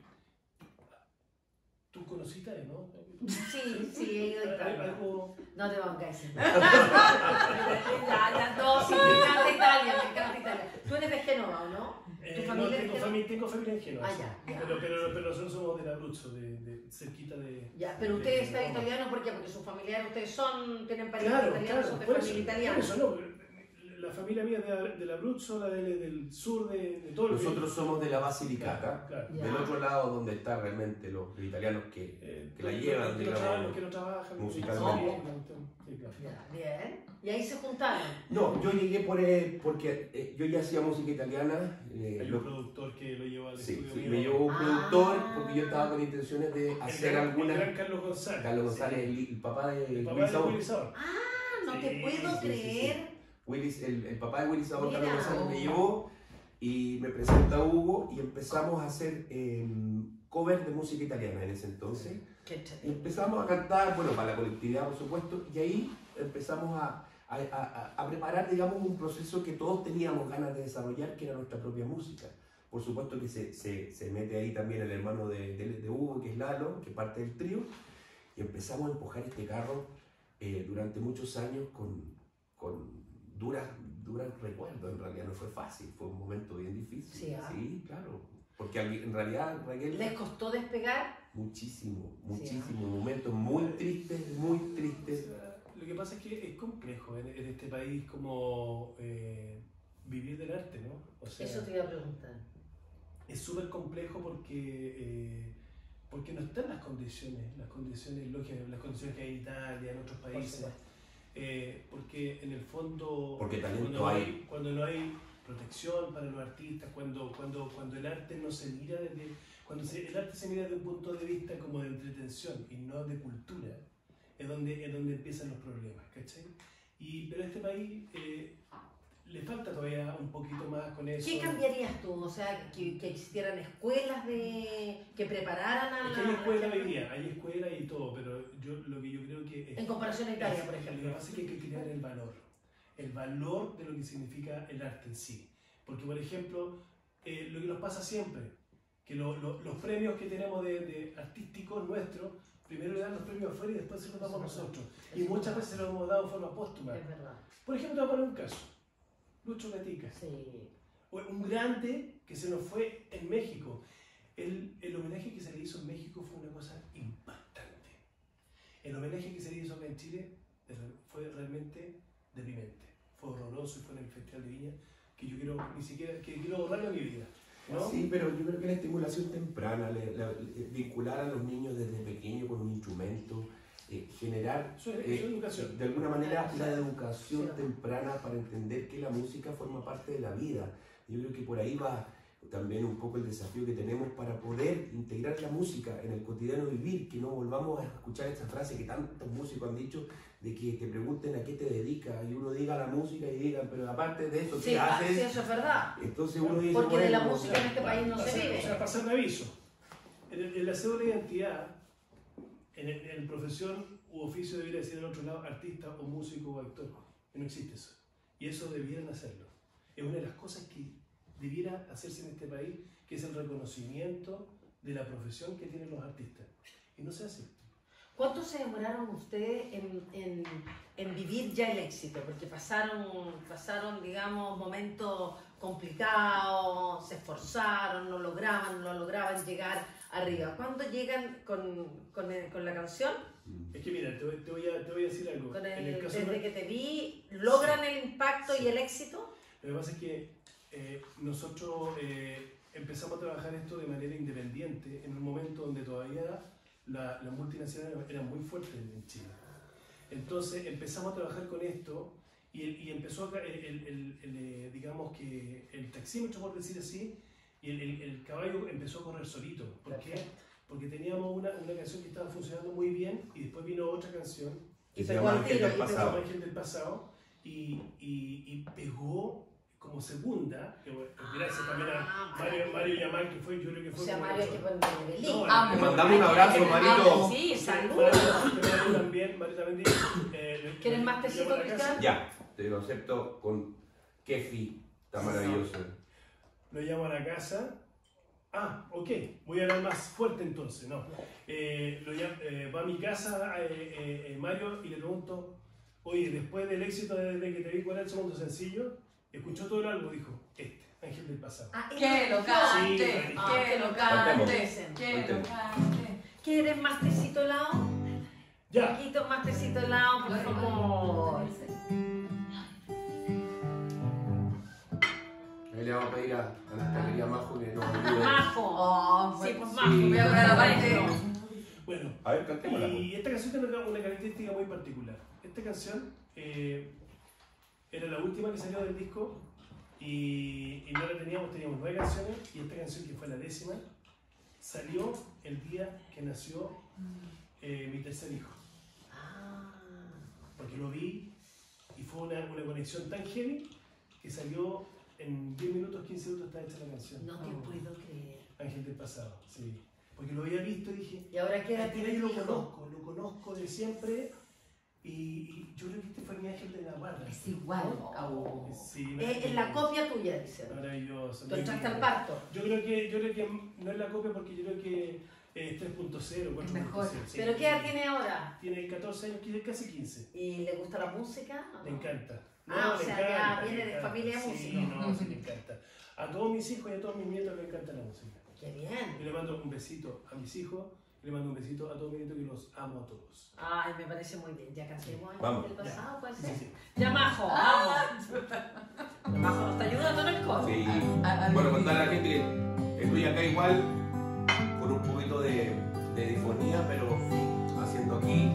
Speaker 3: tú conociste, ¿no?
Speaker 1: Sí, sí, he ido a
Speaker 3: Hay-
Speaker 1: Italia.
Speaker 3: algo-
Speaker 1: No te van a decir. Ya, ya, no, sí, me encanta Italia, me encanta Italia. Tú eres de Génova, ¿o no?
Speaker 3: Eh,
Speaker 1: ¿Tu
Speaker 3: no,
Speaker 1: familia es
Speaker 3: tengo,
Speaker 1: de
Speaker 3: familia, tengo familia en Génova.
Speaker 1: Ah,
Speaker 3: sí.
Speaker 1: ya, ya.
Speaker 3: Pero, pero, pero nosotros somos de Abruzzo, de, de cerquita de.
Speaker 1: Ya, pero
Speaker 3: de-
Speaker 1: ustedes
Speaker 3: de
Speaker 1: están
Speaker 3: Roma.
Speaker 1: italianos, ¿por qué? Porque sus familiares, ustedes son, tienen parientes
Speaker 3: Claro,
Speaker 1: italianos,
Speaker 3: claro,
Speaker 1: son de
Speaker 3: por eso,
Speaker 1: familia
Speaker 3: por
Speaker 1: italiana.
Speaker 3: eso no. La familia mía es de, de Abruzzo, la de- del sur de, de todo el
Speaker 2: Nosotros somos de la Basilicata,
Speaker 3: Claro.
Speaker 1: Ya.
Speaker 2: del otro lado donde están realmente los, los italianos que,
Speaker 3: Eh,
Speaker 2: que la
Speaker 3: los-
Speaker 2: llevan,
Speaker 3: los que no
Speaker 2: digamos.
Speaker 3: trabajan, los que no trabajan,
Speaker 2: musicalmente.
Speaker 3: Sí, claro.
Speaker 1: Ya, bien. Y ahí se juntaron.
Speaker 2: No, yo llegué por, eh, porque eh, yo ya hacía música italiana. eh,
Speaker 3: Hay
Speaker 2: lo-
Speaker 3: un productor que lo lleva al
Speaker 2: sí,
Speaker 3: estudio
Speaker 2: sí,
Speaker 3: mío.
Speaker 2: me llevó un
Speaker 1: Ah.
Speaker 2: productor porque yo estaba con intenciones de
Speaker 3: El
Speaker 2: hacer
Speaker 3: gran-
Speaker 2: alguna.
Speaker 3: El gran Carlos González.
Speaker 2: Carlos González,
Speaker 3: Sí.
Speaker 2: el, el papá de
Speaker 3: El papá
Speaker 2: Willy
Speaker 3: de
Speaker 2: Sabor.
Speaker 3: Willy Sabor.
Speaker 1: Ah, no
Speaker 3: Sí,
Speaker 1: te puedo
Speaker 2: sí, sí,
Speaker 1: creer.
Speaker 2: Willis, el, el papá de Willy Sabor,
Speaker 1: Mira.
Speaker 2: Carlos González, me llevó y me presenta a Hugo y empezamos a hacer eh, cover de música italiana en ese entonces.
Speaker 1: Qué
Speaker 2: Y
Speaker 1: chévere.
Speaker 2: empezamos a cantar, bueno, para la colectividad por supuesto, y ahí empezamos a, a, a- a preparar, digamos, un proceso que todos teníamos ganas de desarrollar, que era nuestra propia música. Por supuesto que se, se, se mete ahí también el hermano de, de, de Hugo, que es Lalo, que parte del trío, y empezamos a empujar este carro eh, durante muchos años con, con duras, duras recuerdos. En realidad no fue fácil, fue un momento bien difícil.
Speaker 1: Sí, ¿ah?
Speaker 2: claro. Porque en realidad, Raquel,
Speaker 1: ¿Les costó despegar?
Speaker 2: muchísimo,
Speaker 1: Sí,
Speaker 2: muchísimo, momentos muy tristes, muy tristes.
Speaker 3: Lo que pasa es que es complejo en, en este país como eh, vivir del arte, ¿no? O sea,
Speaker 1: Eso te iba a preguntar.
Speaker 3: es súper complejo porque, eh, porque no están las condiciones, las condiciones lógicas, las condiciones que hay en Italia, en otros países.
Speaker 1: supuesto.
Speaker 3: Eh, porque en el fondo,
Speaker 2: Porque talento
Speaker 3: cuando, no
Speaker 2: hay.
Speaker 3: hay, cuando no hay protección para los artistas, cuando, cuando, cuando el arte no se mira desde, cuando se- el arte se mira desde un punto de vista como de entretención y no de cultura, es donde, es donde empiezan los problemas, ¿cachai? Y, pero a este país eh, le falta todavía un poquito más con eso.
Speaker 1: ¿Qué cambiarías tú? O sea, que, que existieran escuelas de que prepararan a
Speaker 3: Es
Speaker 1: la...
Speaker 3: que hay escuela hoy día, hay escuela y todo, pero yo lo que yo creo que es,
Speaker 1: En comparación a Italia, por
Speaker 3: Lo que
Speaker 1: ejemplo.
Speaker 3: pasa es que hay que crear el valor, el valor de lo que significa el arte en sí. Porque, por ejemplo, eh, lo que nos pasa siempre, que lo- lo- los premios que tenemos de, de artísticos nuestros, primero le dan los premios afuera y después se los damos
Speaker 1: Eso es
Speaker 3: nosotros.
Speaker 1: verdad.
Speaker 3: Y
Speaker 1: Eso
Speaker 3: muchas
Speaker 1: es
Speaker 3: veces se los hemos dado en forma póstuma.
Speaker 1: Es verdad.
Speaker 3: Por ejemplo, te voy a poner un caso. Lucho Gatica.
Speaker 1: Sí.
Speaker 3: Un grande que se nos fue en México. El, el homenaje que se le hizo en México fue una cosa impactante. El homenaje que se le hizo acá en Chile fue realmente deprimente. Fue horroroso y fue en el Festival de Viña que yo quiero ni siquiera que quiero borrarlo de mi vida. ¿no?
Speaker 2: Sí, pero yo creo que la estimulación temprana, le- la- le- vincular a los niños desde pequeño con un instrumento, eh, generar
Speaker 3: Eso es,
Speaker 2: eh,
Speaker 3: eso es educación.
Speaker 2: de alguna manera
Speaker 1: Sí.
Speaker 2: la educación
Speaker 1: Sí.
Speaker 2: temprana para entender que la música forma parte de la vida. Yo creo que por ahí va también un poco el desafío que tenemos para poder integrar la música en el cotidiano vivir, que no volvamos a escuchar esta frase que tantos músicos han dicho de que te pregunten a qué te dedicas y uno diga la música y digan, pero aparte de eso, ¿qué
Speaker 1: Sí, ah,
Speaker 2: haces?
Speaker 1: sí, eso es verdad.
Speaker 2: Entonces uno dice,
Speaker 1: Porque de la
Speaker 2: bueno,
Speaker 1: música en este país no se
Speaker 3: Pasar-
Speaker 1: vive.
Speaker 3: O sea, pasar un aviso. En el, en la cédula de identidad, en, el, en profesión u oficio debería decir al otro lado artista o músico o actor. Y no existe eso. Y eso debieran hacerlo. Es una de las cosas que debiera hacerse en este país, que es el reconocimiento de la profesión que tienen los artistas. Y no se hace.
Speaker 1: ¿Cuánto se demoraron ustedes en, en, en vivir ya el éxito? Porque pasaron, pasaron, digamos, momentos complicados, se esforzaron, no lograban, no lograban llegar arriba. ¿Cuándo llegan con, con, el, con la canción?
Speaker 3: Es que mira, te voy, te voy, a, te voy a decir algo.
Speaker 1: Con el,
Speaker 3: en el caso
Speaker 1: desde
Speaker 3: de...
Speaker 1: que te vi, ¿logran
Speaker 3: Sí.
Speaker 1: el impacto
Speaker 3: Sí.
Speaker 1: y el éxito?
Speaker 3: Lo que pasa es que eh, nosotros eh, empezamos a trabajar esto de manera independiente en un momento donde todavía la- las multinacionales eran muy fuertes en Chile. Entonces empezamos a trabajar con esto y, y empezó a, el, el, el, el, eh, digamos que el taxímetro, por decir así, y el, el, el caballo empezó a correr solito. ¿Por qué? Porque teníamos una, una canción que estaba funcionando muy bien y después vino otra canción
Speaker 2: Que se
Speaker 1: Pegó
Speaker 2: llama
Speaker 1: al
Speaker 2: Ángel
Speaker 1: tiro,
Speaker 2: del
Speaker 1: y pegó.
Speaker 2: Pasado.
Speaker 3: Ángel del Pasado y, y, y pegó como segunda, que bueno, gracias también
Speaker 1: Ah,
Speaker 3: a Mario, Mario Yamal, que fue, yo creo que
Speaker 1: O
Speaker 3: fue
Speaker 1: sea,
Speaker 3: como
Speaker 1: Mario, que
Speaker 3: nosotros.
Speaker 1: fue en Belín.
Speaker 3: No,
Speaker 1: Ah,
Speaker 2: le mandamos un abrazo,
Speaker 1: que-
Speaker 2: Marito.
Speaker 1: Sí,
Speaker 3: Sí,
Speaker 1: saludos.
Speaker 3: Mario, que Mario también, Mario también dijo, eh,
Speaker 1: ¿Quieres
Speaker 3: le-
Speaker 1: más
Speaker 3: le
Speaker 1: tecito,
Speaker 3: llamo a la
Speaker 1: Cristian?
Speaker 3: casa,
Speaker 2: Ya, te lo acepto con kefi, está maravilloso.
Speaker 3: Lo llamo a la casa. Ah, ok, voy a hablar más fuerte entonces, no. Eh, lo llamo- eh, va a mi casa eh, eh, eh, Mario y le pregunto, oye, después del éxito de, de que te vi, ¿cuál era el segundo sencillo? Escuchó todo el álbum, dijo, este, Ángel del Pasado.
Speaker 1: Ah,
Speaker 4: Que lo cante,
Speaker 3: Sí,
Speaker 1: ah,
Speaker 4: que lo
Speaker 2: Cantemos.
Speaker 4: cante, que lo cante.
Speaker 1: ¿Quieres más tecito helado?
Speaker 3: Ya,
Speaker 1: Un poquito más tecito helado, por favor.
Speaker 5: Ahí le vamos a pedir a, a nuestra querida Majo que nos ayude.
Speaker 1: Majo.
Speaker 4: Oh,
Speaker 1: Sí,
Speaker 4: bueno,
Speaker 1: pues
Speaker 4: sí,
Speaker 1: Majo.
Speaker 4: voy a poner la parte.
Speaker 3: bueno.
Speaker 2: A ver, cantémosla.
Speaker 3: Y esta canción tiene una, una característica muy particular. Esta canción eh, era la última que salió del disco y, y no la teníamos, teníamos nueve canciones y esta canción, que fue la décima, salió el día que nació eh, mi tercer hijo.
Speaker 1: Ah,
Speaker 3: Porque lo vi y fue una, una conexión tan heavy que salió en diez minutos, quince minutos está hecha la canción.
Speaker 1: no te puedo creer.
Speaker 3: Ángel del Pasado, sí. Porque lo había visto y dije,
Speaker 1: ¿Y ahora qué edad
Speaker 3: Este
Speaker 1: tiene
Speaker 3: yo
Speaker 1: tu
Speaker 3: lo
Speaker 1: hijo?
Speaker 3: conozco, lo conozco de siempre y, y yo creo que este fue mi ángel de la guarda.
Speaker 4: Es igual. Oh.
Speaker 3: Sí,
Speaker 1: Es, es la copia tuya, dice.
Speaker 3: maravilloso.
Speaker 1: Tú entraste
Speaker 3: muy
Speaker 1: al
Speaker 3: lindo.
Speaker 1: parto.
Speaker 3: Yo creo que yo creo que no es la copia porque yo creo que es tres punto cero, cuatro punto
Speaker 4: mejor.
Speaker 3: cero. Sí.
Speaker 1: ¿Pero qué edad tiene ahora?
Speaker 3: Tiene catorce años, tiene casi quince.
Speaker 1: ¿Y le gusta la música? ¿O no?
Speaker 3: Le encanta.
Speaker 1: Ah, o
Speaker 3: le
Speaker 1: sea, ya viene
Speaker 3: le
Speaker 1: de familia
Speaker 3: Sí,
Speaker 1: música.
Speaker 3: no, sí, le encanta. A todos mis hijos y a todos mis nietos les encanta la música.
Speaker 1: Qué bien.
Speaker 3: Yo le mando un besito a mis hijos y le mando un besito a todos mis nietos que los amo a todos.
Speaker 1: Ay, me parece muy bien. Ya cantemos el
Speaker 2: Vamos.
Speaker 1: del pasado, ¿puede
Speaker 3: Sí,
Speaker 1: ser?
Speaker 3: sí.
Speaker 1: Ya, Majo, vamos. Majo nos está ayudando en el coro.
Speaker 2: Sí.
Speaker 4: A- a-
Speaker 2: Bueno, contarle a la gente que estoy acá igual, con un poquito de, de difonía, pero haciendo aquí.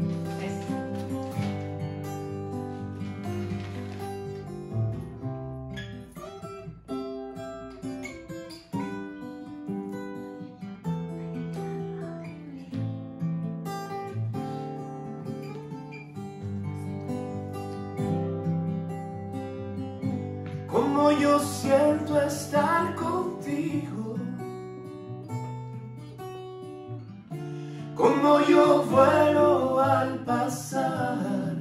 Speaker 5: Como yo siento estar contigo, como yo vuelo al pasar,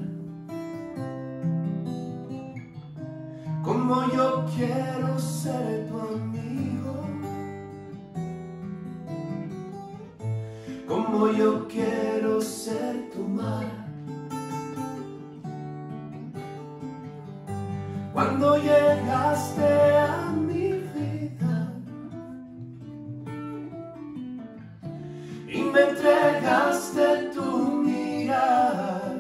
Speaker 5: como yo quiero ser tu amigo, como yo quiero ser tu mar. Cuando llegaste a mi vida y me entregaste tu mirar,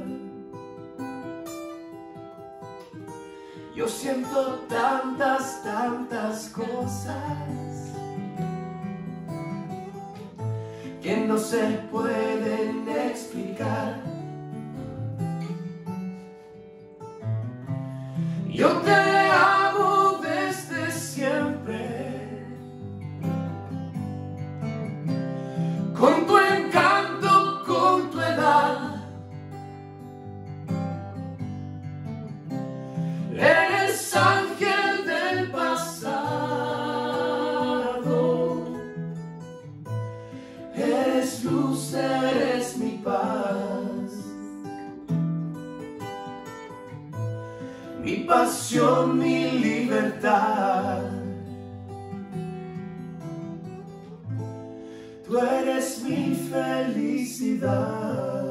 Speaker 5: yo siento tantas, tantas cosas que no se pueden explicar. Yo te amo desde siempre, con tu encanto, con tu edad. Eres ángel del pasado, eres luz, eres mi paz. Mi pasión, mi libertad. Tú eres mi felicidad.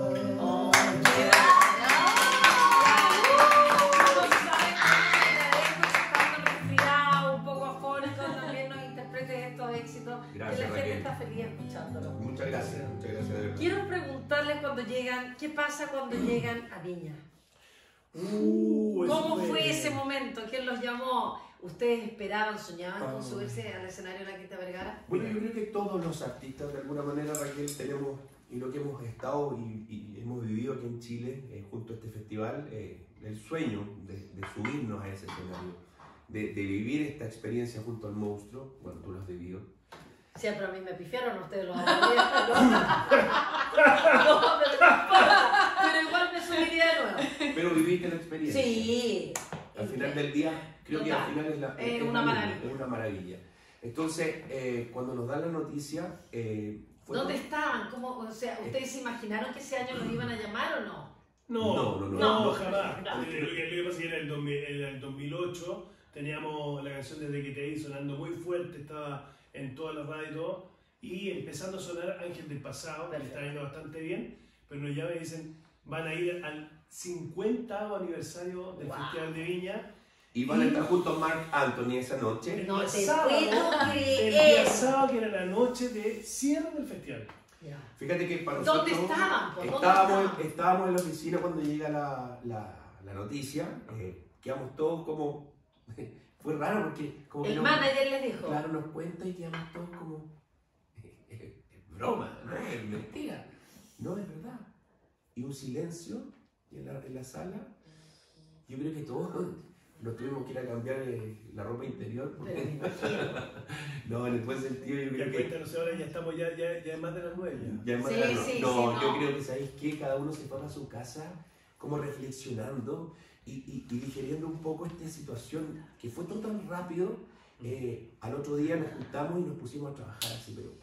Speaker 1: llegan, ¿qué pasa cuando llegan a Viña?
Speaker 3: Uh, eso
Speaker 1: ¿Cómo fue ese momento? ¿Quién los llamó? ¿Ustedes esperaban, soñaban con
Speaker 2: Ah.
Speaker 1: subirse al escenario de la Quinta Vergara?
Speaker 2: Bueno, yo creo que todos los artistas, de alguna manera, Raquel, tenemos, y lo que hemos estado y, y hemos vivido aquí en Chile, eh, junto a este festival, eh, el sueño de, de subirnos a ese escenario, de, de vivir esta experiencia junto al monstruo. Bueno, tú lo has vivido.
Speaker 1: Sí, pero a mí me pifiaron, ustedes los aplaudieron. No, pero, no importa, pero igual me subiría de nuevo.
Speaker 2: Pero viviste la experiencia.
Speaker 1: Sí.
Speaker 2: Al final del día, creo que al final es, la,
Speaker 1: Es
Speaker 2: es
Speaker 1: una
Speaker 2: la-
Speaker 1: maravilla.
Speaker 2: es una maravilla. Entonces, eh, cuando nos dan la noticia, eh, fue
Speaker 1: ¿Dónde estaban? ¿Cómo, o sea, ¿ustedes se imaginaron que ese año los iban a llamar o no?
Speaker 3: No,
Speaker 2: No, no,
Speaker 3: no,
Speaker 2: no,
Speaker 3: no,
Speaker 2: no.
Speaker 3: jamás.
Speaker 1: No.
Speaker 3: Lo que lo que pasa es que era el, dos mil, era el dos mil ocho, teníamos la canción Desde que te vi sonando muy fuerte, estaba en toda la radio y todo, y empezando a sonar Ángel del Pasado, que
Speaker 1: Perfecto.
Speaker 3: está yendo bastante bien, pero nos llaman y dicen, van a ir al cincuentavo aniversario del
Speaker 1: Wow.
Speaker 3: Festival de Viña.
Speaker 2: y van a estar junto a Marc Anthony esa noche.
Speaker 1: No
Speaker 3: El
Speaker 1: te
Speaker 3: sábado,
Speaker 1: puedo
Speaker 3: El día
Speaker 1: creer.
Speaker 3: sábado, que era la noche de cierre del festival.
Speaker 1: Ya.
Speaker 2: Fíjate que para
Speaker 1: ¿Dónde
Speaker 2: nosotros
Speaker 1: estaban, po? ¿Dónde
Speaker 2: estábamos,
Speaker 1: estaban?
Speaker 2: estábamos en la oficina cuando llega la, la, la noticia, eh, quedamos todos como, fue raro porque como que
Speaker 1: El
Speaker 2: nos-
Speaker 1: manager les dijo.
Speaker 2: claro, nos cuenta y quedamos todos como, es broma, no es mentira, no es verdad. Y un silencio en la, en la sala, yo creo que todos nos tuvimos que ir a cambiar eh, la ropa interior.
Speaker 1: Pero
Speaker 2: Porque,
Speaker 1: me imagino.
Speaker 2: no, en el buen sentido yo
Speaker 3: Ya
Speaker 2: creo que...
Speaker 3: cuéntanos, ahora ya estamos, ya, ya, ya es más de las nueve ya.
Speaker 2: Ya es más
Speaker 1: Sí,
Speaker 2: grande.
Speaker 1: sí,
Speaker 2: no,
Speaker 1: sí,
Speaker 2: yo
Speaker 1: no.
Speaker 2: creo que, ¿sabéis qué? Cada uno se fue a su casa como reflexionando y, y, y digeriendo un poco esta situación que fue todo tan rápido. Eh, al otro día nos juntamos y nos pusimos a trabajar así, pero...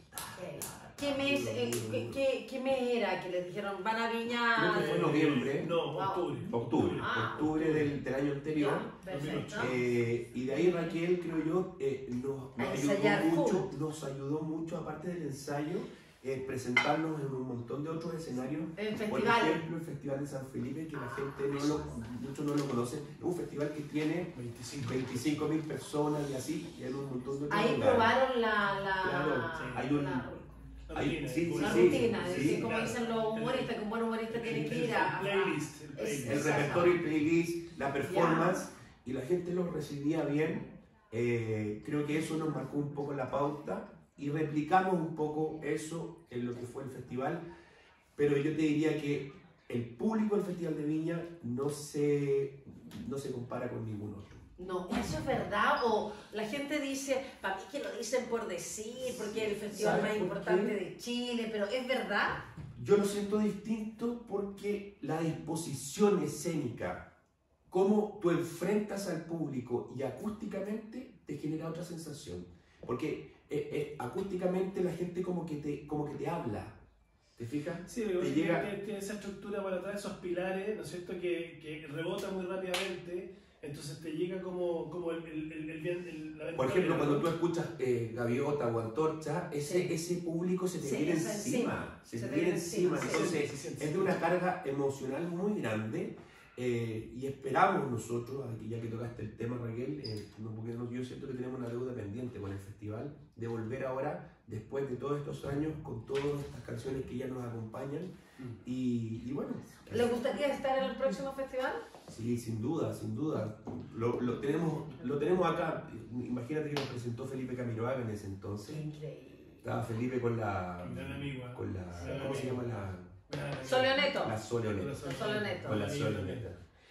Speaker 1: ¿Qué mes, eh, qué, qué, qué mes era que les dijeron van a Viña?
Speaker 2: Creo que fue en noviembre.
Speaker 3: No,
Speaker 1: Wow.
Speaker 3: octubre.
Speaker 2: Octubre,
Speaker 1: Ah,
Speaker 2: octubre del, del año anterior.
Speaker 1: Ya, perfecto.
Speaker 2: Eh, y de ahí Raquel, creo yo, eh, nos, nos
Speaker 1: A
Speaker 2: ayudó
Speaker 1: ensayar
Speaker 2: mucho, nos ayudó mucho, aparte del ensayo, eh, presentarnos en un montón de otros escenarios.
Speaker 1: En
Speaker 2: Por
Speaker 1: festival.
Speaker 2: ejemplo, el Festival de San Felipe, que la gente no lo, muchos no lo conocen, es un festival que tiene
Speaker 3: veinticinco.
Speaker 2: veinticinco mil personas y así, y en un montón de otros
Speaker 1: Ahí
Speaker 2: lugares.
Speaker 1: probaron la, la,
Speaker 2: Claro,
Speaker 3: sí.
Speaker 2: hay un-
Speaker 1: la,
Speaker 3: La
Speaker 2: Ahí-
Speaker 3: rutina,
Speaker 2: sí,
Speaker 3: el
Speaker 2: sí,
Speaker 1: la
Speaker 2: sí,
Speaker 1: rutina, es
Speaker 2: sí,
Speaker 1: decir, como
Speaker 3: claro.
Speaker 1: dicen los humoristas, que un buen humorista tiene que ir a...
Speaker 3: El playlist, el
Speaker 1: Es-
Speaker 3: playlist.
Speaker 2: el repertorio, el playlist, la performance, y la gente lo recibía bien. Eh, creo que eso nos marcó un poco la pauta y replicamos un poco eso en lo que fue el festival. Pero yo te diría que el público del Festival de Viña no se, no se compara con ningún otro.
Speaker 1: No, ¿eso es verdad? O la gente dice, para mí que lo dicen por decir, porque es el festival
Speaker 2: ¿Sabes
Speaker 1: más
Speaker 2: por
Speaker 1: importante
Speaker 2: qué?
Speaker 1: de Chile, pero ¿es verdad?
Speaker 2: Yo lo siento distinto porque la disposición escénica, cómo tú enfrentas al público y acústicamente te genera otra sensación. Porque eh, eh, acústicamente la gente como que te, como que te habla. ¿Te fijas?
Speaker 3: Sí, lo que
Speaker 2: Te
Speaker 3: pasa es
Speaker 2: llega-
Speaker 3: que tiene, tiene esa estructura para atrás, esos pilares, ¿no es cierto?, que, que rebota muy rápidamente, entonces te llega como, como el, el, el, el, bien- el- la
Speaker 2: Por
Speaker 3: ventana,
Speaker 2: ejemplo,
Speaker 3: ¿no?
Speaker 2: cuando tú escuchas eh, Gaviota o Antorcha, ese,
Speaker 1: Sí.
Speaker 2: ese público se te
Speaker 1: Sí,
Speaker 2: viene
Speaker 1: es
Speaker 2: encima. Se,
Speaker 1: Se
Speaker 2: te
Speaker 1: te
Speaker 2: viene
Speaker 1: viene
Speaker 2: encima.
Speaker 1: encima, sí.
Speaker 2: Entonces,
Speaker 3: Sí, sí, sí,
Speaker 2: es de una carga emocional muy grande. Eh, y esperamos nosotros, aquí ya que tocaste el tema, Raquel, eh, no, porque no- yo siento que tenemos una deuda pendiente con el festival, de volver ahora, después de todos estos años, con todas estas canciones que ya nos acompañan.
Speaker 3: Mm.
Speaker 2: Y, y bueno,
Speaker 1: ¿Les gustaría estar en el próximo festival?
Speaker 2: sí, sin duda, sin duda. Lo, lo, tenemos, lo tenemos acá. Imagínate que nos presentó Felipe Camiroaga en ese entonces.
Speaker 1: Increíble.
Speaker 2: Estaba Felipe con la.
Speaker 3: Un gran amigo, ¿eh?
Speaker 2: Con la.
Speaker 3: Gran
Speaker 2: ¿Cómo se
Speaker 3: amigo.
Speaker 2: llama la?
Speaker 3: Ah,
Speaker 1: Soleoneto.
Speaker 2: La Soleoneta.
Speaker 1: Soleoneto.
Speaker 2: Con la
Speaker 3: Amigo
Speaker 2: Soleoneta.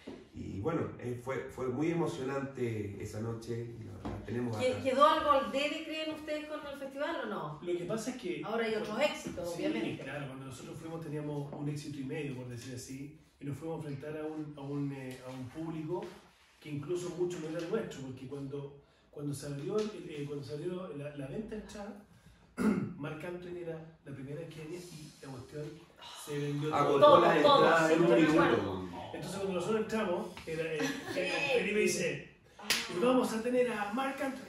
Speaker 2: Y bueno, eh, fue, fue muy emocionante esa noche. La, la tenemos
Speaker 1: ¿Que-
Speaker 2: acá.
Speaker 1: ¿Quedó algo al debe, creen ustedes, con el festival o no?
Speaker 3: Lo que pasa es que...
Speaker 1: Ahora hay otros éxitos,
Speaker 3: Sí,
Speaker 1: obviamente.
Speaker 3: claro, cuando nosotros fuimos teníamos un éxito y medio, por decir así, y nos fuimos a enfrentar a un, a un, eh, a un público que incluso mucho no era nuestro, porque cuando, cuando se abrió, el- eh, cuando se abrió la, la venta de entrada, Marc Anthony era la primera que venía y la cuestión se vendió
Speaker 2: Agotó
Speaker 1: Todo,
Speaker 2: la
Speaker 1: todo,
Speaker 2: entrada
Speaker 1: sí,
Speaker 2: en un
Speaker 1: yo me
Speaker 2: minuto.
Speaker 1: acuerdo.
Speaker 3: Entonces cuando nosotros entramos, era, eh, eh, Felipe dice, y vamos a tener a Marc Anthony.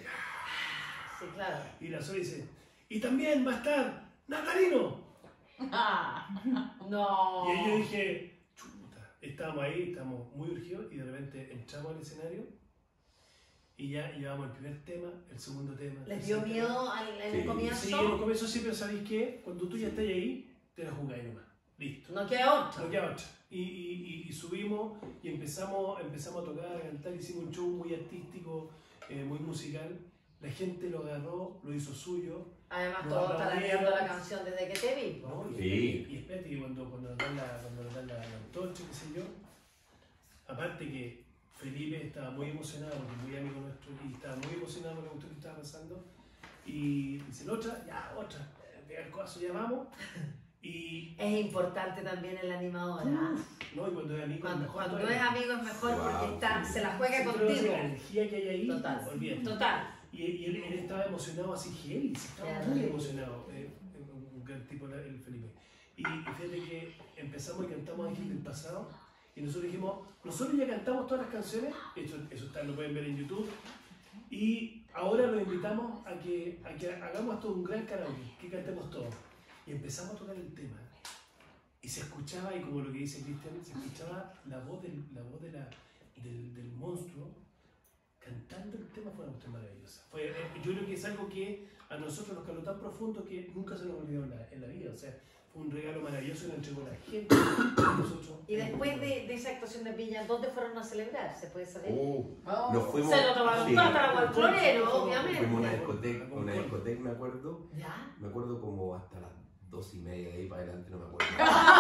Speaker 1: Sí, claro.
Speaker 3: Y la Sol dice, y también va a estar Natalino.
Speaker 1: No.
Speaker 3: Y ahí yo dije, chuta, estábamos ahí, estábamos muy urgidos y de repente entramos al escenario y ya llevamos el primer tema, el segundo tema. el
Speaker 1: ¿Les dio
Speaker 3: tercer
Speaker 1: miedo al, en
Speaker 2: Sí.
Speaker 1: el comienzo?
Speaker 3: tema. Sí, en el comienzo sí, pero ¿sabéis qué? Cuando tú ya estás ahí, te la jugáis nomás. listo.
Speaker 1: No queda otra.
Speaker 3: No queda otra. Y, y, y, y subimos y empezamos, empezamos a tocar, a cantar, hicimos un show muy artístico, eh, muy musical. La gente lo agarró, lo hizo suyo.
Speaker 1: Además,
Speaker 3: Nos
Speaker 1: todos tarareando la
Speaker 3: aplaudieron.
Speaker 1: canción desde que te vi.
Speaker 3: ¿No? Y,
Speaker 2: Sí.
Speaker 3: y espérate que cuando, cuando nos dan, la, cuando nos dan la, la antorcha, qué sé yo, aparte que Felipe estaba muy emocionado, porque es muy amigo nuestro, y estaba muy emocionado con la cuestión que estaba pasando, y dice, la otra, ya, otra, pega el codazo, ya vamos, y,
Speaker 1: Es importante también el animador, ¿ah?
Speaker 3: no, y cuando es amigo es
Speaker 1: Cuando,
Speaker 3: mejor
Speaker 1: cuando
Speaker 3: todavía.
Speaker 1: es amigo es mejor porque
Speaker 2: Wow,
Speaker 1: está,
Speaker 2: sí.
Speaker 1: se la juega
Speaker 3: Siempre va a ser
Speaker 1: contigo.
Speaker 3: la energía que hay ahí,
Speaker 1: Total,
Speaker 3: olvídate.
Speaker 1: total.
Speaker 3: Y, y él, él estaba emocionado así heavy, estaba
Speaker 1: Claro.
Speaker 3: muy emocionado, eh, un un gran tipo el Felipe. Y, y fíjate que empezamos y cantamos Ángel del Pasado, y nosotros dijimos, nosotros ya cantamos todas las canciones, eso, eso está, lo pueden ver en YouTube, y ahora los invitamos a que, a que hagamos todo un gran karaoke, que cantemos todos. Y empezamos a tocar el tema. Y se escuchaba, y como lo que dice Cristian, se escuchaba la voz del, la voz de la, del, del monstruo cantando el tema. Fue una cuestión maravillosa. Fue, eh, yo creo que es algo que a nosotros nos caló tan profundo que nunca se nos olvidó en la, en la vida. O sea, fue un regalo maravilloso y lo entregó la gente. A nosotros,
Speaker 1: Y después de, de esa actuación de Viña, ¿dónde fueron a celebrar? ¿Se puede saber?
Speaker 2: Uh,
Speaker 4: Oh.
Speaker 2: nos fuimos.
Speaker 1: Se lo tomaron
Speaker 2: sí,
Speaker 1: todo para Gualclorero,
Speaker 2: fuimos a
Speaker 1: obviamente.
Speaker 2: una discoteca, una discoteca, me acuerdo.
Speaker 1: ¿Ya?
Speaker 2: Me acuerdo como hasta las dos y media, de ahí para adelante no me acuerdo.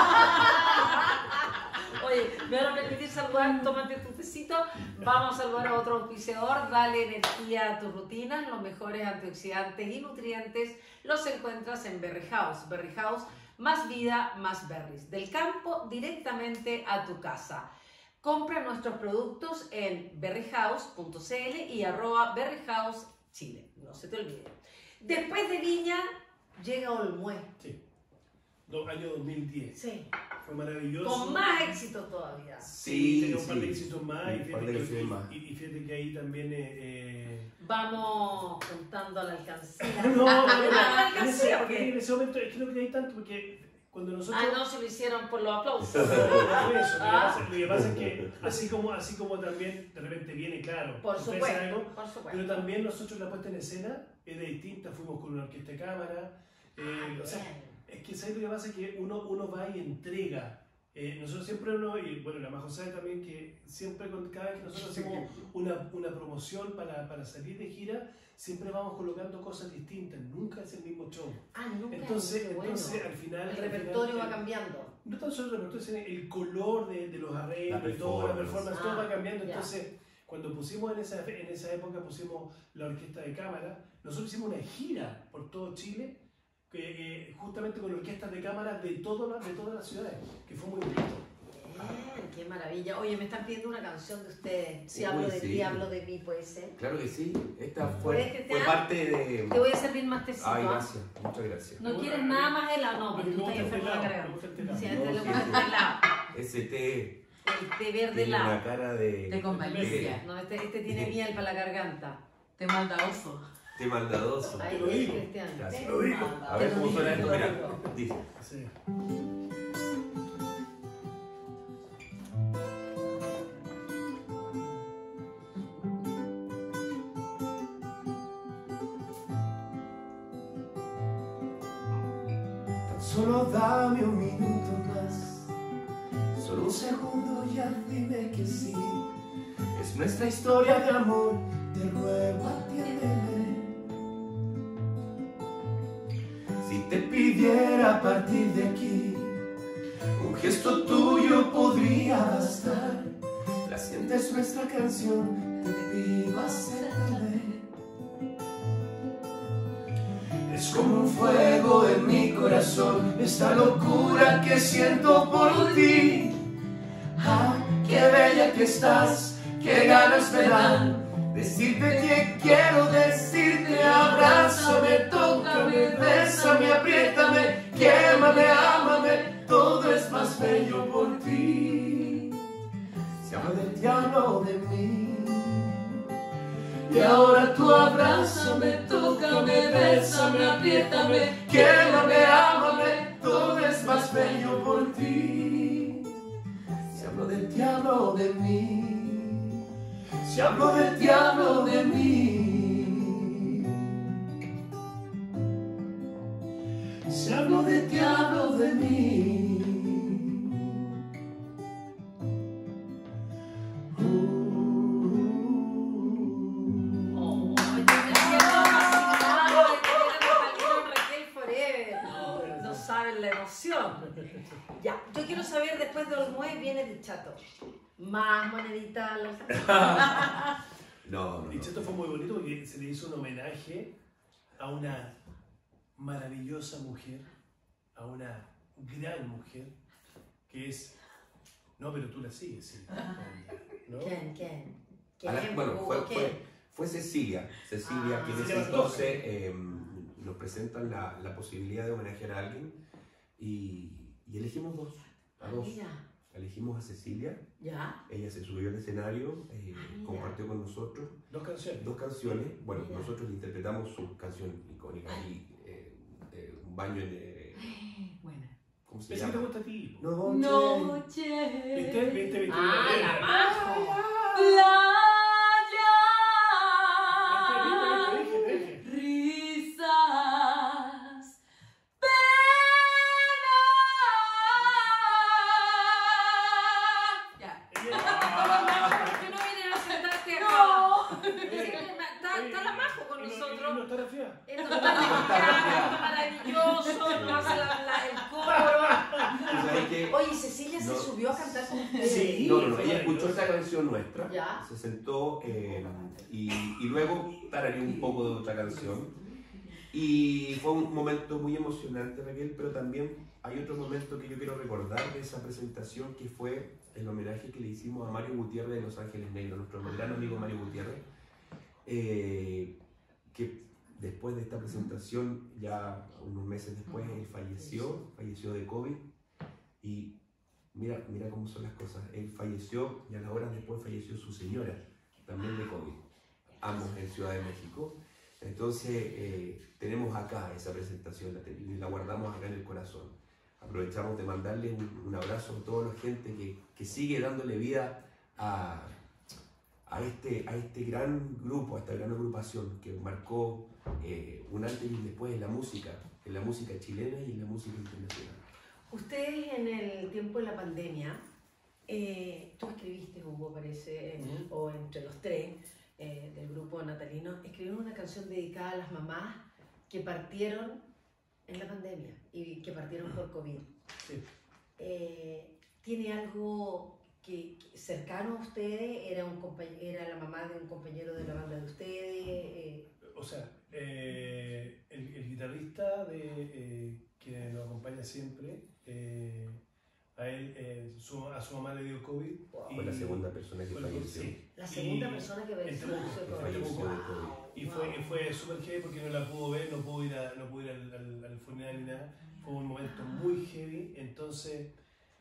Speaker 1: Oye, me van a permitir saludar, tómate tu tecito. Vamos a saludar a otro auspiciador. Dale energía a tus rutinas. Los mejores antioxidantes y nutrientes los encuentras en Berry House. Berry House, más vida, más berries. Del campo directamente a tu casa. Compra nuestros productos en berry house punto c l y arroba berryhousechile. No se te olvide. Después de Viña, llega Olmué.
Speaker 3: Sí. Do, año dos mil diez.
Speaker 1: Sí.
Speaker 3: Fue maravilloso.
Speaker 1: Con más éxito todavía.
Speaker 3: Sí, tenía un
Speaker 2: sí.
Speaker 3: par de éxitos más.
Speaker 2: Un
Speaker 3: Y
Speaker 2: par
Speaker 3: fíjate,
Speaker 2: de
Speaker 3: que,
Speaker 2: canciones más.
Speaker 3: y, y fíjate que ahí también. Eh, eh...
Speaker 1: Vamos juntando a la alcancía.
Speaker 3: No, no,
Speaker 1: Ah,
Speaker 3: no,
Speaker 1: no,
Speaker 3: en,
Speaker 1: alcancía,
Speaker 3: ese,
Speaker 1: ¿o qué?
Speaker 3: en ese momento es que no creí tanto porque cuando nosotros.
Speaker 1: Ah, no, se lo hicieron por los aplausos.
Speaker 3: Por eso, lo, que
Speaker 1: Ah.
Speaker 3: pasa, lo que pasa es que así como, así como también de repente viene claro,
Speaker 1: Por
Speaker 3: ustedes saben
Speaker 1: supuesto,
Speaker 3: algo,
Speaker 1: por supuesto.
Speaker 3: pero también nosotros la puesta en escena es de distinta, fuimos con una orquesta de cámara, eh, o sea, es que ¿sabes lo que pasa? Que uno, uno va y entrega. Eh, nosotros siempre uno, y bueno, la Majo sabe también que siempre, con, cada vez que nosotros hacemos una, una promoción para, para salir de gira, siempre vamos colocando cosas distintas, nunca es el mismo show.
Speaker 1: Ah, nunca.
Speaker 3: Entonces,
Speaker 1: qué bueno.
Speaker 3: entonces al final...
Speaker 1: El
Speaker 3: al final,
Speaker 1: repertorio va
Speaker 3: el-
Speaker 1: cambiando.
Speaker 3: no tan solo el repertorio, sino el color de, de los arreglos,
Speaker 2: La
Speaker 3: de todo, la
Speaker 2: performance.
Speaker 3: performance, todo
Speaker 1: Ah,
Speaker 3: va cambiando.
Speaker 1: ya.
Speaker 3: Entonces, cuando pusimos en esa, en esa época, pusimos la orquesta de cámara, nosotros hicimos una gira por todo Chile, que, eh, justamente con orquestas de cámara de, todo la- de todas las ciudades, que fue muy bonito.
Speaker 1: Bien, qué maravilla. Oye, me están pidiendo una canción de ustedes. Si
Speaker 2: Uy,
Speaker 1: hablo de
Speaker 2: sí.
Speaker 1: ti, hablo de mí, puede ser.
Speaker 2: Claro que sí, esta
Speaker 1: ¿Puedes,
Speaker 2: fue,
Speaker 1: Cristian?
Speaker 2: fue parte de...
Speaker 1: Te voy a servir más tecito.
Speaker 2: Ay,
Speaker 1: ¿ah?
Speaker 2: gracias, muchas gracias.
Speaker 1: ¿No quieres nada más helado? No, porque
Speaker 3: Me
Speaker 1: tú
Speaker 3: gusta
Speaker 1: estás
Speaker 3: el
Speaker 1: enfermo de la
Speaker 3: helado, me
Speaker 1: garganta.
Speaker 3: gusta el helado.
Speaker 1: Sí, a este
Speaker 2: No,
Speaker 1: le
Speaker 2: sí,
Speaker 1: gusta
Speaker 2: sí.
Speaker 1: el helado.
Speaker 2: Ese té
Speaker 1: El té verde
Speaker 2: tiene
Speaker 1: helado.
Speaker 2: una cara de...
Speaker 4: Té con vainilla.
Speaker 1: No, este, este tiene miel para la garganta.
Speaker 4: Té maldadoso.
Speaker 2: Té maldadoso.
Speaker 1: Ahí
Speaker 3: lo
Speaker 1: te
Speaker 3: digo.
Speaker 1: Cristian.
Speaker 2: Gracias.
Speaker 3: Lo digo.
Speaker 2: A ver
Speaker 1: Te lo
Speaker 2: cómo suena
Speaker 1: digo,
Speaker 2: esto,
Speaker 1: te lo
Speaker 2: mira.
Speaker 1: digo.
Speaker 2: Dice.
Speaker 3: Sí.
Speaker 5: Tan solo dame un minuto más, solo un segundo, ya dime que sí. Es nuestra historia de amor, te ruego atiéndeme. Si te pidiera a partir de aquí, un gesto tuyo podría bastar. La sientes nuestra canción, te pido acércame. Es como un fuego en mi corazón, esta locura que siento por ti. Ah, qué bella que estás, qué ganas me dan decirte que quiero decirte. Abrázame, tócame, bésame, apriétame, quémame, ámame, todo es más bello por ti. Si hablo de ti, hablo de mí. Y ahora tú abrázame, tócame, bésame, apriétame, quémame, ámame, todo es más bello por ti. Si hablo de ti, hablo de mí. Si hablo de ti, hablo de mí. Si hablo de ti, hablo de mí.
Speaker 1: viene Dichato. Más moneditas.
Speaker 2: No, no,
Speaker 3: Y esto fue muy bonito porque se le hizo un homenaje a una maravillosa mujer, a una gran mujer, que es... No, pero tú la sigues, sí. ¿No?
Speaker 1: ¿Quién? ¿Quién?
Speaker 2: A la-
Speaker 1: ¿Quién?
Speaker 2: bueno,
Speaker 1: Hugo,
Speaker 2: fue,
Speaker 1: ¿quién?
Speaker 2: fue, fue Cecilia, Cecilia,
Speaker 1: Ah.
Speaker 2: que en ese
Speaker 3: Cecilia
Speaker 2: entonces eh, nos presentan la, la posibilidad de homenajear a alguien y, y elegimos dos, a
Speaker 1: Ah,
Speaker 2: dos.
Speaker 1: mira.
Speaker 2: Elegimos a Cecilia,
Speaker 1: ¿Ya?
Speaker 2: ella se subió al escenario, eh,
Speaker 1: Ah, mira.
Speaker 2: compartió con nosotros
Speaker 3: Dos canciones.
Speaker 2: dos canciones, bueno,
Speaker 1: Mira.
Speaker 2: nosotros le interpretamos su canción icónica y eh, eh, un baño en... eh,
Speaker 4: Buena.
Speaker 2: ¿Cómo se
Speaker 3: Esa que te
Speaker 2: llama?
Speaker 3: gusta a ti. po.
Speaker 2: Noche.
Speaker 4: Noche.
Speaker 3: ¿Viste? ¿Viste? ¿Viste?
Speaker 1: Ah,
Speaker 3: Viste,
Speaker 1: la majo.
Speaker 3: viste,
Speaker 4: Playa.
Speaker 3: viste, viste, viste.
Speaker 4: Risas. Pena. Ya.
Speaker 1: ¿Por qué no vienen a sentarte acá?
Speaker 4: No.
Speaker 1: Está, está la majo con
Speaker 3: ¿Y no- y
Speaker 1: nosotros.
Speaker 3: no está la fea?
Speaker 1: Esto es maravilloso, no hace la- la- el coro.
Speaker 2: ¿Tú sabes qué?
Speaker 1: Oye, Cecilia se
Speaker 2: No.
Speaker 1: subió a cantar con ustedes.
Speaker 3: Sí.
Speaker 2: No, no, no,
Speaker 3: fue
Speaker 2: ella escuchó
Speaker 3: maravilloso.
Speaker 2: esta canción nuestra,
Speaker 1: Ya.
Speaker 2: se sentó eh, y, y luego tarareó un poco de otra canción. Y fue un momento muy emocionante, Raquel, pero también hay otro momento que yo quiero recordar de esa presentación, que fue el homenaje que le hicimos a Mario Gutiérrez de Los Ángeles Negros, nuestro gran amigo Mario Gutiérrez, eh, que después de esta presentación, ya unos meses después, él falleció, falleció de COVID. Y mira, mira cómo son las cosas. Él falleció y a las horas después falleció su señora, también de COVID, ambos en Ciudad de México. Entonces eh, tenemos acá esa presentación, la, ten- la guardamos acá en el corazón. Aprovechamos de mandarle un, un abrazo a toda la gente que, que sigue dándole vida a, a, este, a este gran grupo, a esta gran agrupación que marcó eh, un antes y un después en la música, en la música chilena y en la música internacional.
Speaker 1: Ustedes en el tiempo de la pandemia, eh, tú escribiste, Hugo, parece,
Speaker 3: Ujú.
Speaker 1: o entre los tres eh, del grupo natalino, escribieron una canción dedicada a las mamás que partieron en la pandemia y que partieron por COVID.
Speaker 3: Sí.
Speaker 1: Eh, ¿Tiene algo que, que cercano a ustedes? ¿Era, un compañ- ¿Era la mamá de un compañero de la banda de ustedes? Eh,
Speaker 3: O sea, eh, el, el guitarrista de, eh, que nos acompaña siempre, eh, a él, eh, su, a su mamá le dio COVID.
Speaker 2: Fue la segunda persona que
Speaker 3: fue la-
Speaker 2: falleció.
Speaker 3: sí.
Speaker 1: la segunda
Speaker 3: Y-
Speaker 1: persona que
Speaker 3: en
Speaker 1: venció
Speaker 3: Temuco,
Speaker 1: fue
Speaker 3: que
Speaker 1: COVID.
Speaker 2: falleció de
Speaker 1: Wow.
Speaker 2: COVID.
Speaker 3: Y fue, y fue súper heavy porque no la pudo ver, no pudo ir, a, no pudo ir al, al, al funeral ni nada. Fue un momento muy heavy. Entonces,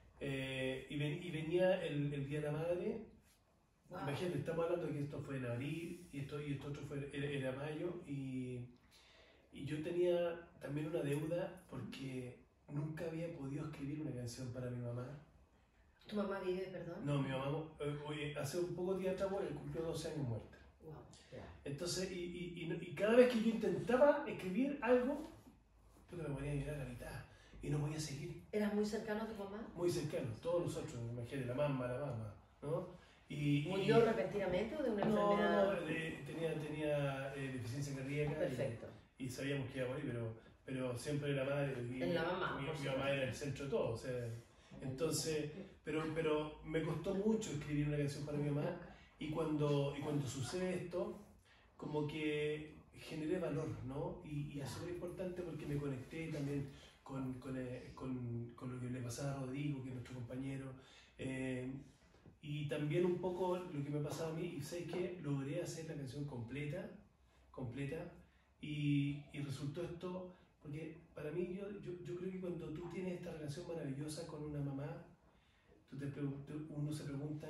Speaker 3: eh, y, ven- y venía el, el Día de la Madre.
Speaker 1: Wow.
Speaker 3: Imagínate, estamos hablando de que esto fue en abril y esto, y esto otro fue, era, era mayo. Y, y yo tenía también una deuda porque nunca había podido escribir una canción para mi mamá.
Speaker 1: ¿Tu mamá vive, perdón?
Speaker 3: No, mi mamá, eh, oye, hace un poco de tiempo atrás cumplió doce años muerta.
Speaker 1: Wow. Ya.
Speaker 3: Entonces, y, y, y, no- y cada vez que yo intentaba escribir algo, puta, me ponía a llorar a la mitad y no podía seguir.
Speaker 1: ¿Eras muy cercano a tu mamá?
Speaker 3: Muy cercano, todos nosotros, imagínate, la mamá, la mamá, ¿no? Y,
Speaker 1: ¿Murió
Speaker 3: y-
Speaker 1: repentinamente o de una
Speaker 3: No, no,
Speaker 1: enfermedad?
Speaker 3: no, eh, tenía, tenía eh, deficiencia cardíaca. y-
Speaker 1: Perfecto.
Speaker 3: Y, sabíamos que iba a morir, pero, pero siempre la madre. y-
Speaker 1: En la mamá,
Speaker 3: Mi,
Speaker 1: por
Speaker 3: mi
Speaker 1: supuesto.
Speaker 3: mamá era el centro de todo, o sea. Entonces, pero, pero me costó mucho escribir una canción para mi mamá. Y cuando, y cuando sucede esto, como que generé valor, ¿no? Y, y es súper importante porque me conecté también con, con, eh, con, con lo que le pasaba a Rodrigo, que es nuestro compañero, eh, y también un poco lo que me pasaba a mí, y sé que logré hacer la canción completa, completa, y, y resultó esto, porque para mí yo, yo, yo creo que cuando tú tienes esta relación maravillosa con una mamá, tú te pregun- tú- uno se pregunta,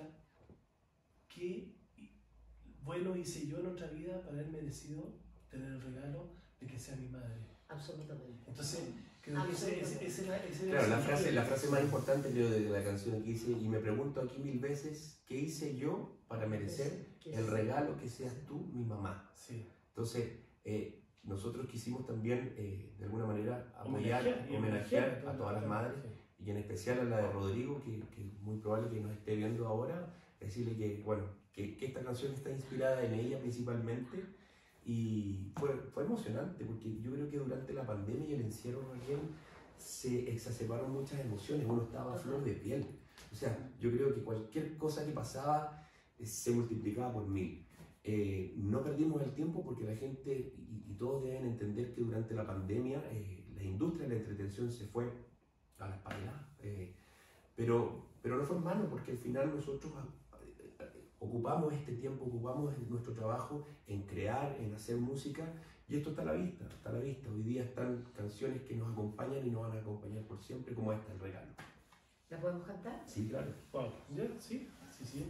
Speaker 3: ¿qué bueno hice yo en otra vida para haber merecido tener el regalo de que sea mi madre?
Speaker 1: Absolutamente.
Speaker 3: Entonces, creo que ese, ese, ese era, ese era
Speaker 2: Claro,
Speaker 3: el
Speaker 2: la
Speaker 3: sentido
Speaker 2: frase,
Speaker 3: de
Speaker 2: la frase más importante creo de la canción que hice, y me pregunto aquí mil veces, ¿qué hice yo para merecer
Speaker 1: ¿Qué
Speaker 2: el
Speaker 1: es?
Speaker 2: regalo que seas tú, mi mamá?
Speaker 3: Sí.
Speaker 2: Entonces, eh, nosotros quisimos también, eh, de alguna manera, apoyar,
Speaker 3: Homenajear y
Speaker 2: homenajear a todas las madres,
Speaker 3: Sí.
Speaker 2: y en especial a la de Rodrigo, que, que es muy probable que nos esté viendo ahora, decirle que, bueno, que, que esta canción está inspirada en ella principalmente, y fue, fue emocionante, porque yo creo que durante la pandemia y el encierro, Raquel, se exacerbaron muchas emociones, uno estaba a flor de piel, O sea, yo creo que cualquier cosa que pasaba eh, se multiplicaba por mil. Eh, no perdimos el tiempo porque la gente y, y todos deben entender que durante la pandemia eh, la industria de la entretención se fue a la espalda. Eh, pero, pero no fue en vano porque al final nosotros ocupamos este tiempo, ocupamos nuestro trabajo en crear, en hacer música, y esto está a la vista, está a la vista. Hoy día están canciones que nos acompañan y nos van a acompañar por siempre, como esta, El Regalo.
Speaker 1: ¿La podemos cantar?
Speaker 2: Sí, claro.
Speaker 3: Wow. ¿Ya? Sí, sí, sí.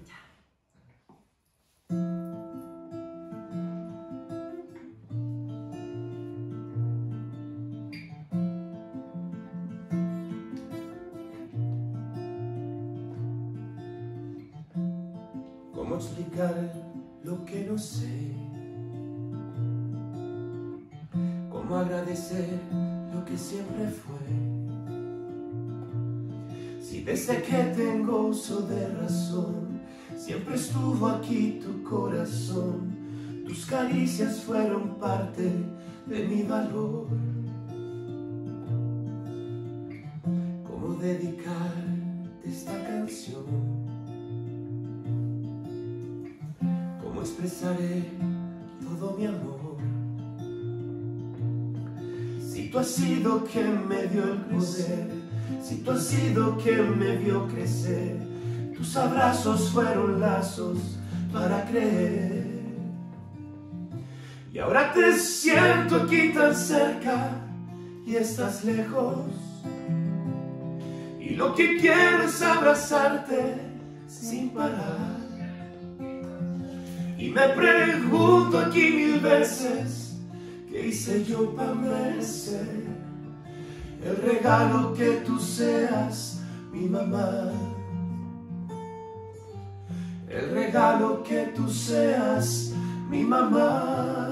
Speaker 5: ¿Cómo explicar lo que no sé? ¿Cómo agradecer lo que siempre fue? Si desde que tengo uso de razón siempre estuvo aquí tu corazón, tus caricias fueron parte de mi valor. ¿Cómo dedicarte esta canción? ¿Cómo expresaré todo mi amor? Si tú has sido quien me dio el poder, si tú has sido quien me vio crecer, tus abrazos fueron lazos para creer. Y ahora te siento aquí tan cerca y estás lejos, y lo que quiero es abrazarte sin parar. Y me pregunto aquí mil veces, ¿qué hice yo para merecer el regalo que tú seas mi mamá? El regalo que tú seas mi mamá.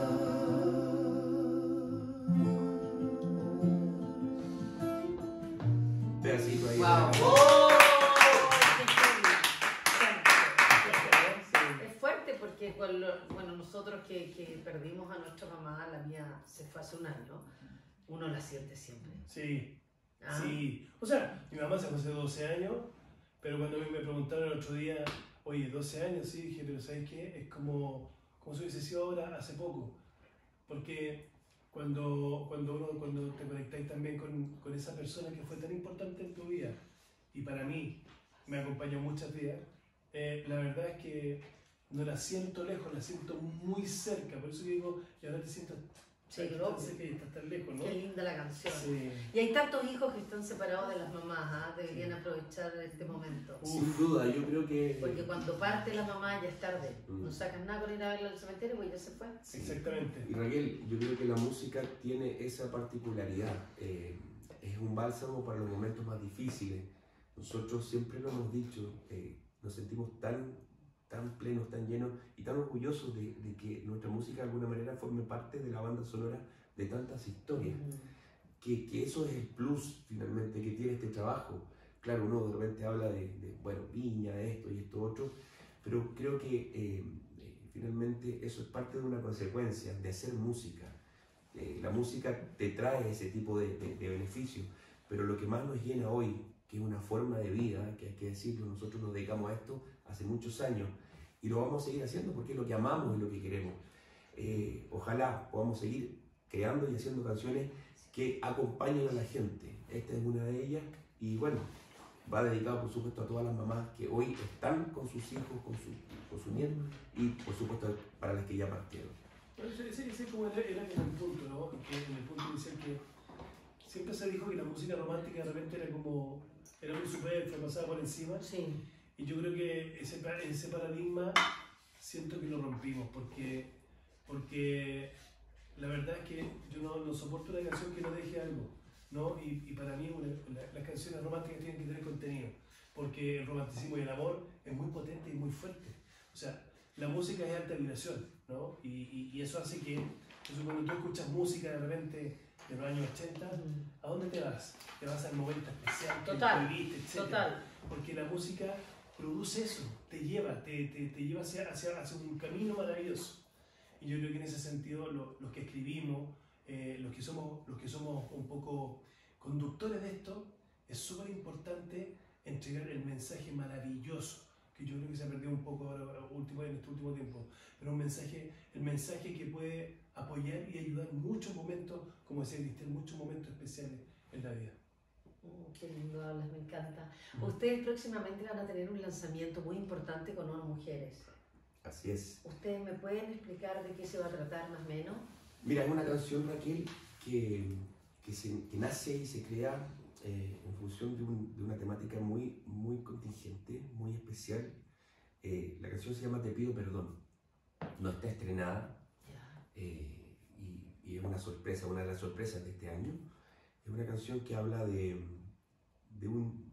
Speaker 2: Pedacito ahí.
Speaker 1: ¡Wow!
Speaker 2: de-
Speaker 1: ¡Oh! Es fuerte porque, con lo- bueno, nosotros que, que perdimos a nuestra mamá, la mía se fue hace un año, uno la siente siempre.
Speaker 3: Sí,
Speaker 1: ¿Ah?
Speaker 3: sí. O sea, mi mamá se fue hace doce años, pero cuando a mí me preguntaron el otro día, oye, doce años, sí, dije, pero ¿sabes qué? Es como, como si hubiese sido ahora hace poco. Porque cuando, cuando, uno, cuando te conectáis también con, con esa persona que fue tan importante en tu vida, y para mí me acompañó muchas días, eh, la verdad es que no la siento lejos, la siento muy cerca. Por eso digo, y ahora te siento
Speaker 1: Sí,
Speaker 3: tan
Speaker 1: obvio.
Speaker 3: cerca y estás tan lejos, ¿no?
Speaker 1: Qué linda la canción.
Speaker 3: Sí.
Speaker 1: Y hay tantos hijos que están separados de las mamás, ¿ah? Deberían aprovechar este momento.
Speaker 2: Sin duda, yo creo que...
Speaker 1: Porque cuando parte la mamá ya es tarde.
Speaker 2: Mm.
Speaker 1: No sacan nada con ir a verla al cementerio porque ya se fue.
Speaker 2: Sí.
Speaker 3: Exactamente.
Speaker 2: Y Raquel, yo creo que la música tiene esa particularidad. Eh, es un bálsamo para los momentos más difíciles. Nosotros siempre lo hemos dicho, eh, nos sentimos tan, tan plenos, tan llenos y tan orgullosos de, de que nuestra música de alguna manera forme parte de la banda sonora de tantas historias. Que, que eso es el plus finalmente que tiene este trabajo. Claro, uno de repente habla de, de bueno, Viña, esto y esto otro, pero creo que eh, eh, finalmente eso es parte de una consecuencia de hacer música. Eh, la música te trae ese tipo de, de, de beneficios, pero lo que más nos llena hoy, que es una forma de vida, que hay que decirlo, nosotros nos dedicamos a esto hace muchos años y lo vamos a seguir haciendo porque es lo que amamos y lo que queremos. Eh, ojalá podamos seguir creando y haciendo canciones que acompañen a la gente. Esta es una de ellas y bueno, va dedicado por supuesto a todas las mamás que hoy están con sus hijos, con su, con su nieto y por supuesto para las que ya partieron.
Speaker 3: Ese, ese, ese como era, era como el punto, ¿no? Que en el punto inicial que siempre se dijo que la música romántica de repente era como, era muy superflua, pasaba por encima.
Speaker 1: Sí.
Speaker 3: Y yo creo que ese, ese paradigma siento que lo rompimos porque, porque la verdad es que yo no, no soporto una canción que no deje algo, ¿no? Y, y para mí una, la, las canciones románticas tienen que tener contenido, porque el romanticismo y el amor es muy potente y muy fuerte. O sea, la música es alta vibración, ¿no? Y, y, y eso hace que, entonces cuando tú escuchas música de repente de los años ochenta, ¿a dónde te vas? Te vas al momento especial, que
Speaker 1: Total,
Speaker 3: viviste, etcétera.
Speaker 1: Total.
Speaker 3: Porque la música produce eso, te lleva, te, te, te lleva hacia, hacia, hacia un camino maravilloso. Y yo creo que en ese sentido lo, los que escribimos, eh, los, que somos, los que somos un poco conductores de esto, es súper importante entregar el mensaje maravilloso, que yo creo que se ha perdido un poco ahora, último, en este último tiempo, pero un mensaje, el mensaje que puede apoyar y ayudar en muchos momentos, como decía Cristian, muchos momentos especiales en la vida.
Speaker 1: Oh, qué lindo hablas, me encanta.
Speaker 3: Mm.
Speaker 1: Ustedes próximamente van a tener un lanzamiento muy importante con unas mujeres.
Speaker 2: Así es.
Speaker 1: ¿Ustedes me pueden explicar de qué se va a tratar más o menos?
Speaker 2: Mira, es una canción, Raquel, que, que, se, que nace y se crea eh, en función de, un, de una temática muy, muy contingente, muy especial. Eh, la canción se llama Te pido perdón. No está estrenada
Speaker 1: Ya.
Speaker 2: eh, y, y es una sorpresa, una de las sorpresas de este año. Es una canción que habla de, de un...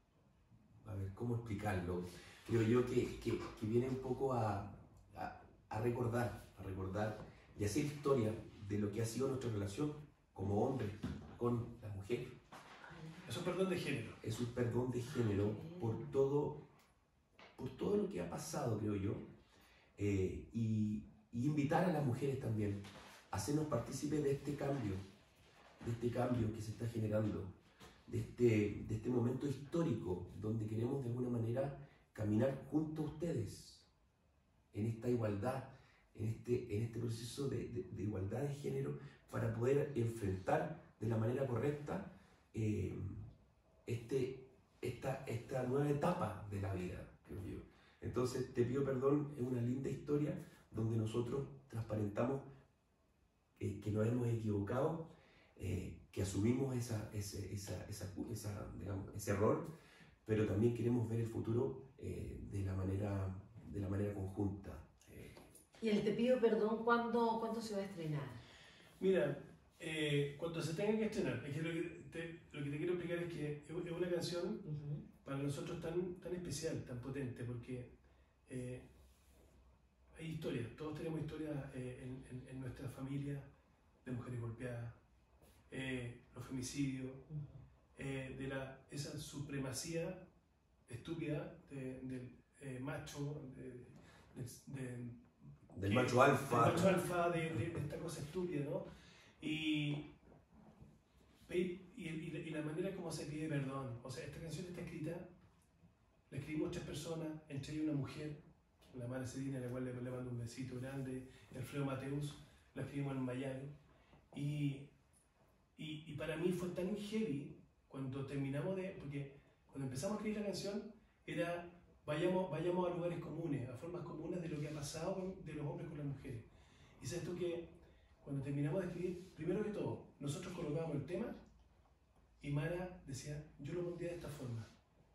Speaker 2: A ver, ¿cómo explicarlo? Creo yo que, que, que viene un poco a, a, a recordar, a recordar y hacer historia de lo que ha sido nuestra relación como hombre con la mujer.
Speaker 3: Es un perdón de género.
Speaker 2: Es un perdón de género por todo, por todo lo que ha pasado, creo yo, eh, y, y invitar a las mujeres también a hacernos partícipes de este cambio, de este cambio que se está generando, de este, de este momento histórico donde queremos de alguna manera caminar junto a ustedes en esta igualdad, en este, en este proceso de, de, de igualdad de género para poder enfrentar de la manera correcta eh, este, esta, esta nueva etapa de la vida, creo yo. Entonces, Te pido perdón es una linda historia donde nosotros transparentamos eh, que nos hemos equivocado, eh, que asumimos esa, ese, esa, esa, esa, digamos, ese error, pero también queremos ver el futuro eh, de, la manera, de la manera conjunta. Eh.
Speaker 1: ¿Y el Te pido perdón cuándo, cuándo se va a estrenar?
Speaker 3: Mira, eh, cuando se tenga que estrenar, es que lo, que te, lo que te quiero explicar es que es una canción
Speaker 1: Uh-huh.
Speaker 3: para nosotros tan, tan especial, tan potente, porque eh, hay historias, todos tenemos historias eh, en, en, en nuestra familia de mujeres golpeadas, eh, los femicidios, eh, de la, esa supremacía estúpida de, del eh, macho, de, de, de,
Speaker 2: Del
Speaker 3: que-
Speaker 2: macho alfa.
Speaker 3: del macho alfa, de, de- de esta cosa estúpida, ¿no? Y, y, y, la- y la manera como se pide perdón. O sea, esta canción está escrita, la escribimos tres personas, entre ellas una mujer, la Mara Cedina, a la cual le, le mando un besito grande, Alfredo Mateus, la escribimos en Miami. Y, y, y para mí fue tan heavy cuando terminamos de... Porque cuando empezamos a escribir la canción era vayamos, vayamos a lugares comunes, a formas comunes de lo que ha pasado con- de los hombres con las mujeres. Y sabes tú que cuando terminamos de escribir, primero que todo, nosotros colocábamos el tema y Mara decía, yo lo pondría de esta forma.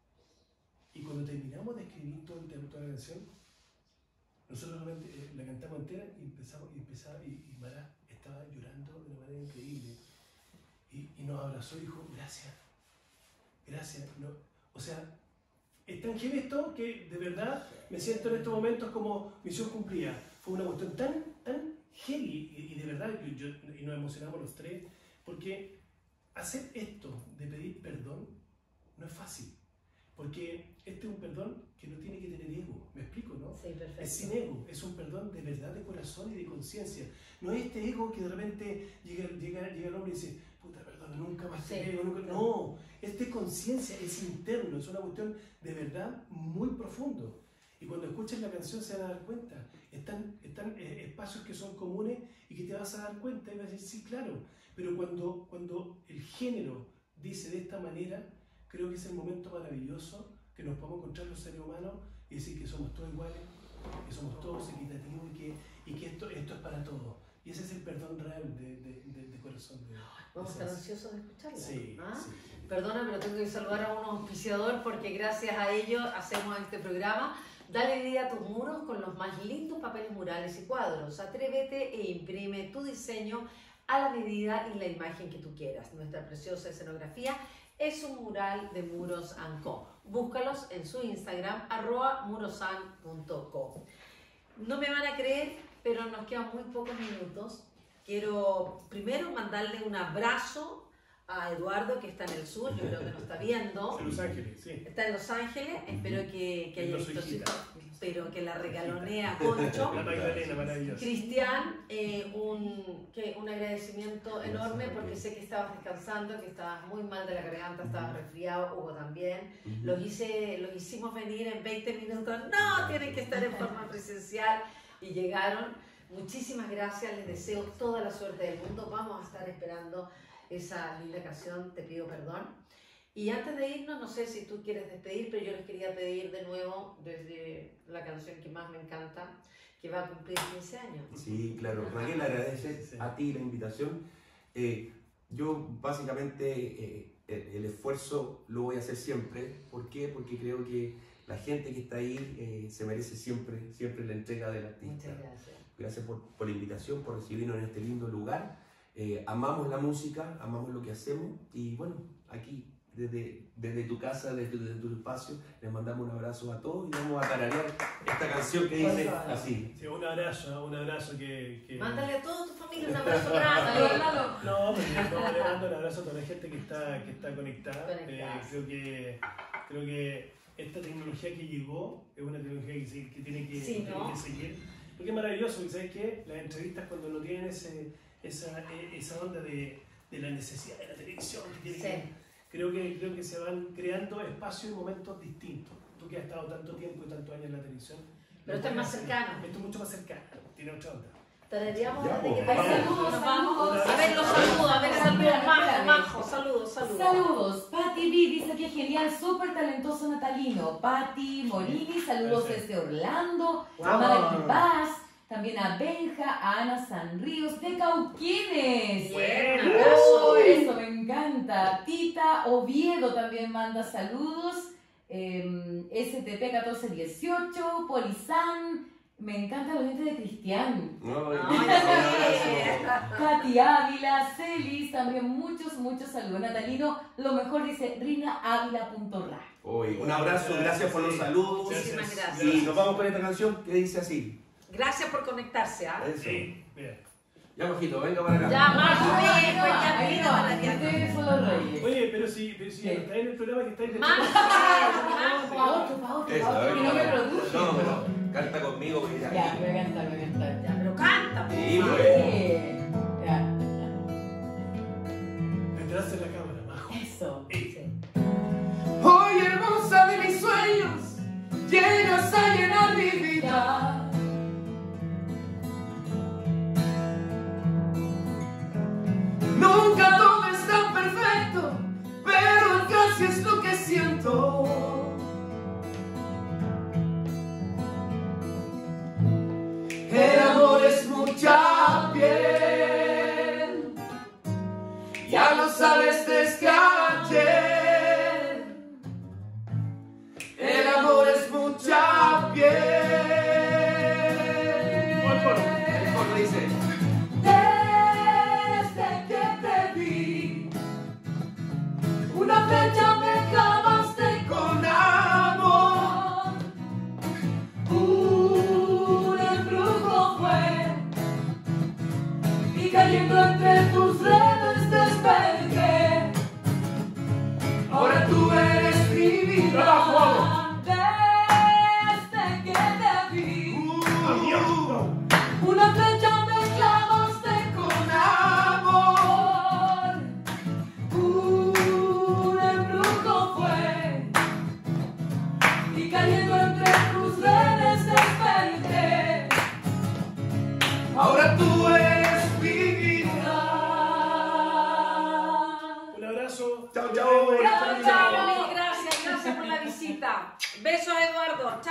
Speaker 3: Y cuando terminamos de escribir todo el tema, toda la canción, nosotros realmente, eh, la cantamos entera y empezamos, y, empezaba, y, y Mara estaba llorando de una manera increíble. Y, y nos abrazó y dijo, gracias, gracias. No, o sea, es tan heavy esto que de verdad me siento en estos momentos como misión cumplida. Fue una cuestión tan, tan heavy y, y de verdad, yo, yo- y nos emocionamos los tres, porque hacer esto de pedir perdón no es fácil. Porque este es un perdón que no tiene que tener ego, ¿me explico, no?
Speaker 1: Sí, perfecto.
Speaker 3: Es sin ego, es un perdón de verdad, de corazón y de conciencia. No es este ego que de repente llega, llega, llega el hombre y dice, puta, perdón, nunca más te
Speaker 1: Sí.
Speaker 3: pego, nunca... No, este es conciencia, es interno, es una cuestión de verdad muy profundo. Y cuando escuches la canción se van a dar cuenta. Están, están eh, espacios que son comunes y que te vas a dar cuenta y vas a decir, sí, claro. Pero cuando, cuando el género dice de esta manera, creo que es el momento maravilloso que nos podemos encontrar los seres humanos y decir que somos todos iguales, que somos todos equitativos y que, y que esto, esto es para todos. Y ese es el perdón real de, de, de, de corazón. De,
Speaker 1: Vamos a
Speaker 3: de
Speaker 1: estar
Speaker 3: esas-
Speaker 1: ansiosos de escucharla.
Speaker 3: Sí,
Speaker 1: ¿Ah?
Speaker 3: sí.
Speaker 1: Perdona, pero tengo que saludar a un auspiciador porque gracias a ellos hacemos este programa. Dale vida a tus muros con los más lindos papeles murales y cuadros. Atrévete e imprime tu diseño a la medida y la imagen que tú quieras. Nuestra preciosa escenografía es un mural de Muros and Co. Búscalos en su Instagram, arroba murosan punto co. No me van a creer, pero nos quedan muy pocos minutos. Quiero primero mandarle un abrazo a Eduardo, que está en el sur, yo creo que nos está viendo.
Speaker 3: En Los Ángeles, sí.
Speaker 1: Está en Los Ángeles, espero que, que haya
Speaker 3: Con su
Speaker 1: visto,
Speaker 3: hijita.
Speaker 1: pero que la regalonea Concho.
Speaker 3: La Magdalena, maravillosa.
Speaker 1: Cristian, eh, un, que, un agradecimiento enorme porque sé que estabas descansando, que estabas muy mal de la garganta, estabas resfriado, Hugo también. Los, hice, los hicimos venir en veinte minutos, no, tienen que estar en forma presencial y llegaron. Muchísimas gracias, les deseo toda la suerte del mundo. Vamos a estar esperando esa linda canción, Te pido perdón. Y antes de irnos, no sé si tú quieres despedir, pero yo les quería pedir de nuevo desde la canción que más me encanta, que va a cumplir quince años.
Speaker 2: Sí, claro. Raquel, agradece
Speaker 3: Sí.
Speaker 2: a ti la invitación. Eh, yo básicamente eh, el, el esfuerzo lo voy a hacer siempre. ¿Por qué? Porque creo que la gente que está ahí eh, se merece siempre, siempre la entrega del artista.
Speaker 1: Muchas gracias.
Speaker 2: Gracias por, por la invitación, por recibirnos en este lindo lugar. Eh, amamos la música, amamos lo que hacemos y bueno, aquí desde, desde tu casa, desde, desde tu espacio, les mandamos un abrazo a todos y vamos a tararear esta canción que dice así.
Speaker 3: Sí, un abrazo, un abrazo que... que...
Speaker 1: Mándale a toda tu familia un abrazo grande.
Speaker 3: No, porque no, le mando un abrazo a toda la gente que está, que está conectada.
Speaker 1: Conectada.
Speaker 3: Eh, creo, que, creo que esta tecnología que llegó es una tecnología que, se- que tiene que,
Speaker 1: Sí,
Speaker 3: que,
Speaker 1: ¿no?
Speaker 3: tiene que seguir. Porque es maravilloso, porque ¿sabes qué? Las entrevistas cuando no tienen ese, esa, e- esa onda de, de la necesidad de la televisión, que tiene
Speaker 1: Sí.
Speaker 3: que, creo, que, creo que se van creando espacios y momentos distintos. Tú que has estado tanto tiempo y tantos años en la televisión.
Speaker 1: Pero esto es más cercano.
Speaker 3: Esto es mucho más cercano, tiene otra onda.
Speaker 1: Tarareamos
Speaker 2: Ya,
Speaker 1: desde que
Speaker 2: pues.
Speaker 1: pasamos.
Speaker 4: Nos vamos.
Speaker 1: A ver los saludos, a ver saludos, Majo, Majo, saludos, saludos.
Speaker 4: Saludos, Patti B dice que genial, súper talentoso natalino. Patti Morini, saludos
Speaker 3: Gracias.
Speaker 4: desde Orlando.
Speaker 3: Wow.
Speaker 4: A Mara Paz, también a Benja, a Ana Sanríos de Cauquienes.
Speaker 1: Bien, un
Speaker 3: Bueno.
Speaker 1: abrazo.
Speaker 4: Oh, eso me encanta. Tita Oviedo también manda saludos. Eh, S T P catorce dieciocho, Polizán. Me encanta la gente de Cristian.
Speaker 2: Ay,
Speaker 1: Ay,
Speaker 2: un abrazo.
Speaker 4: Katy Ávila, Celis, también muchos, muchos saludos. Natalino, lo mejor dice rinaávila punto ra.
Speaker 2: Oye, un abrazo, gracias por los saludos.
Speaker 1: Muchísimas gracias.
Speaker 2: Y nos vamos con esta canción que dice así.
Speaker 1: Gracias por conectarse, ¿ah?
Speaker 2: Eso.
Speaker 3: Sí, mira.
Speaker 2: Ya, Majito, venga para acá.
Speaker 1: Ya, Majo, ven, pues ya
Speaker 4: Ahí
Speaker 1: vino
Speaker 4: no,
Speaker 1: para allá.
Speaker 4: ustedes son los reyes.
Speaker 3: Oye, pero si, pero si
Speaker 4: Sí.
Speaker 3: estáis en el programa que estáis de
Speaker 1: Majo,
Speaker 4: Pa'
Speaker 1: Majo.
Speaker 4: otro, pa' otro,
Speaker 2: Eso,
Speaker 4: pa'
Speaker 2: a
Speaker 4: otro,
Speaker 2: ver,
Speaker 4: que no me
Speaker 2: vamos.
Speaker 4: produce.
Speaker 2: No, pero canta conmigo. Que ya.
Speaker 4: Ya, voy a cantar, voy a cantar.
Speaker 1: Ya, pero canta, pues.
Speaker 2: Sí,
Speaker 1: Majo.
Speaker 2: pues.
Speaker 4: Eh, Ya,
Speaker 3: Detrás de la cámara, Majo.
Speaker 4: eso.
Speaker 1: Sí.
Speaker 5: Hoy hermosa de mis sueños, llegas a llenar mi vida. Nunca todo está perfecto, pero casi es lo que siento. El amor es mucha piel, ya lo sabes desde ayer. El amor es mucha piel.
Speaker 3: El coro.
Speaker 2: El coro dice.
Speaker 5: Desde que te vi, una flecha me clavaste con amor. Un embrujo fue, y cayendo entre tus redes desperté. Ahora tú eres mi vida.
Speaker 3: Trabajo,
Speaker 5: Desde que te vi, una flecha me clavaste con amor. Un embrujo fue, y cayendo entre tus redes desperté. Ahora tú eres mi vida.
Speaker 3: Un abrazo.
Speaker 2: Chao, chao.
Speaker 1: Chao, chao, mil gracias, gracias por la visita. Besos, Eduardo. Chao.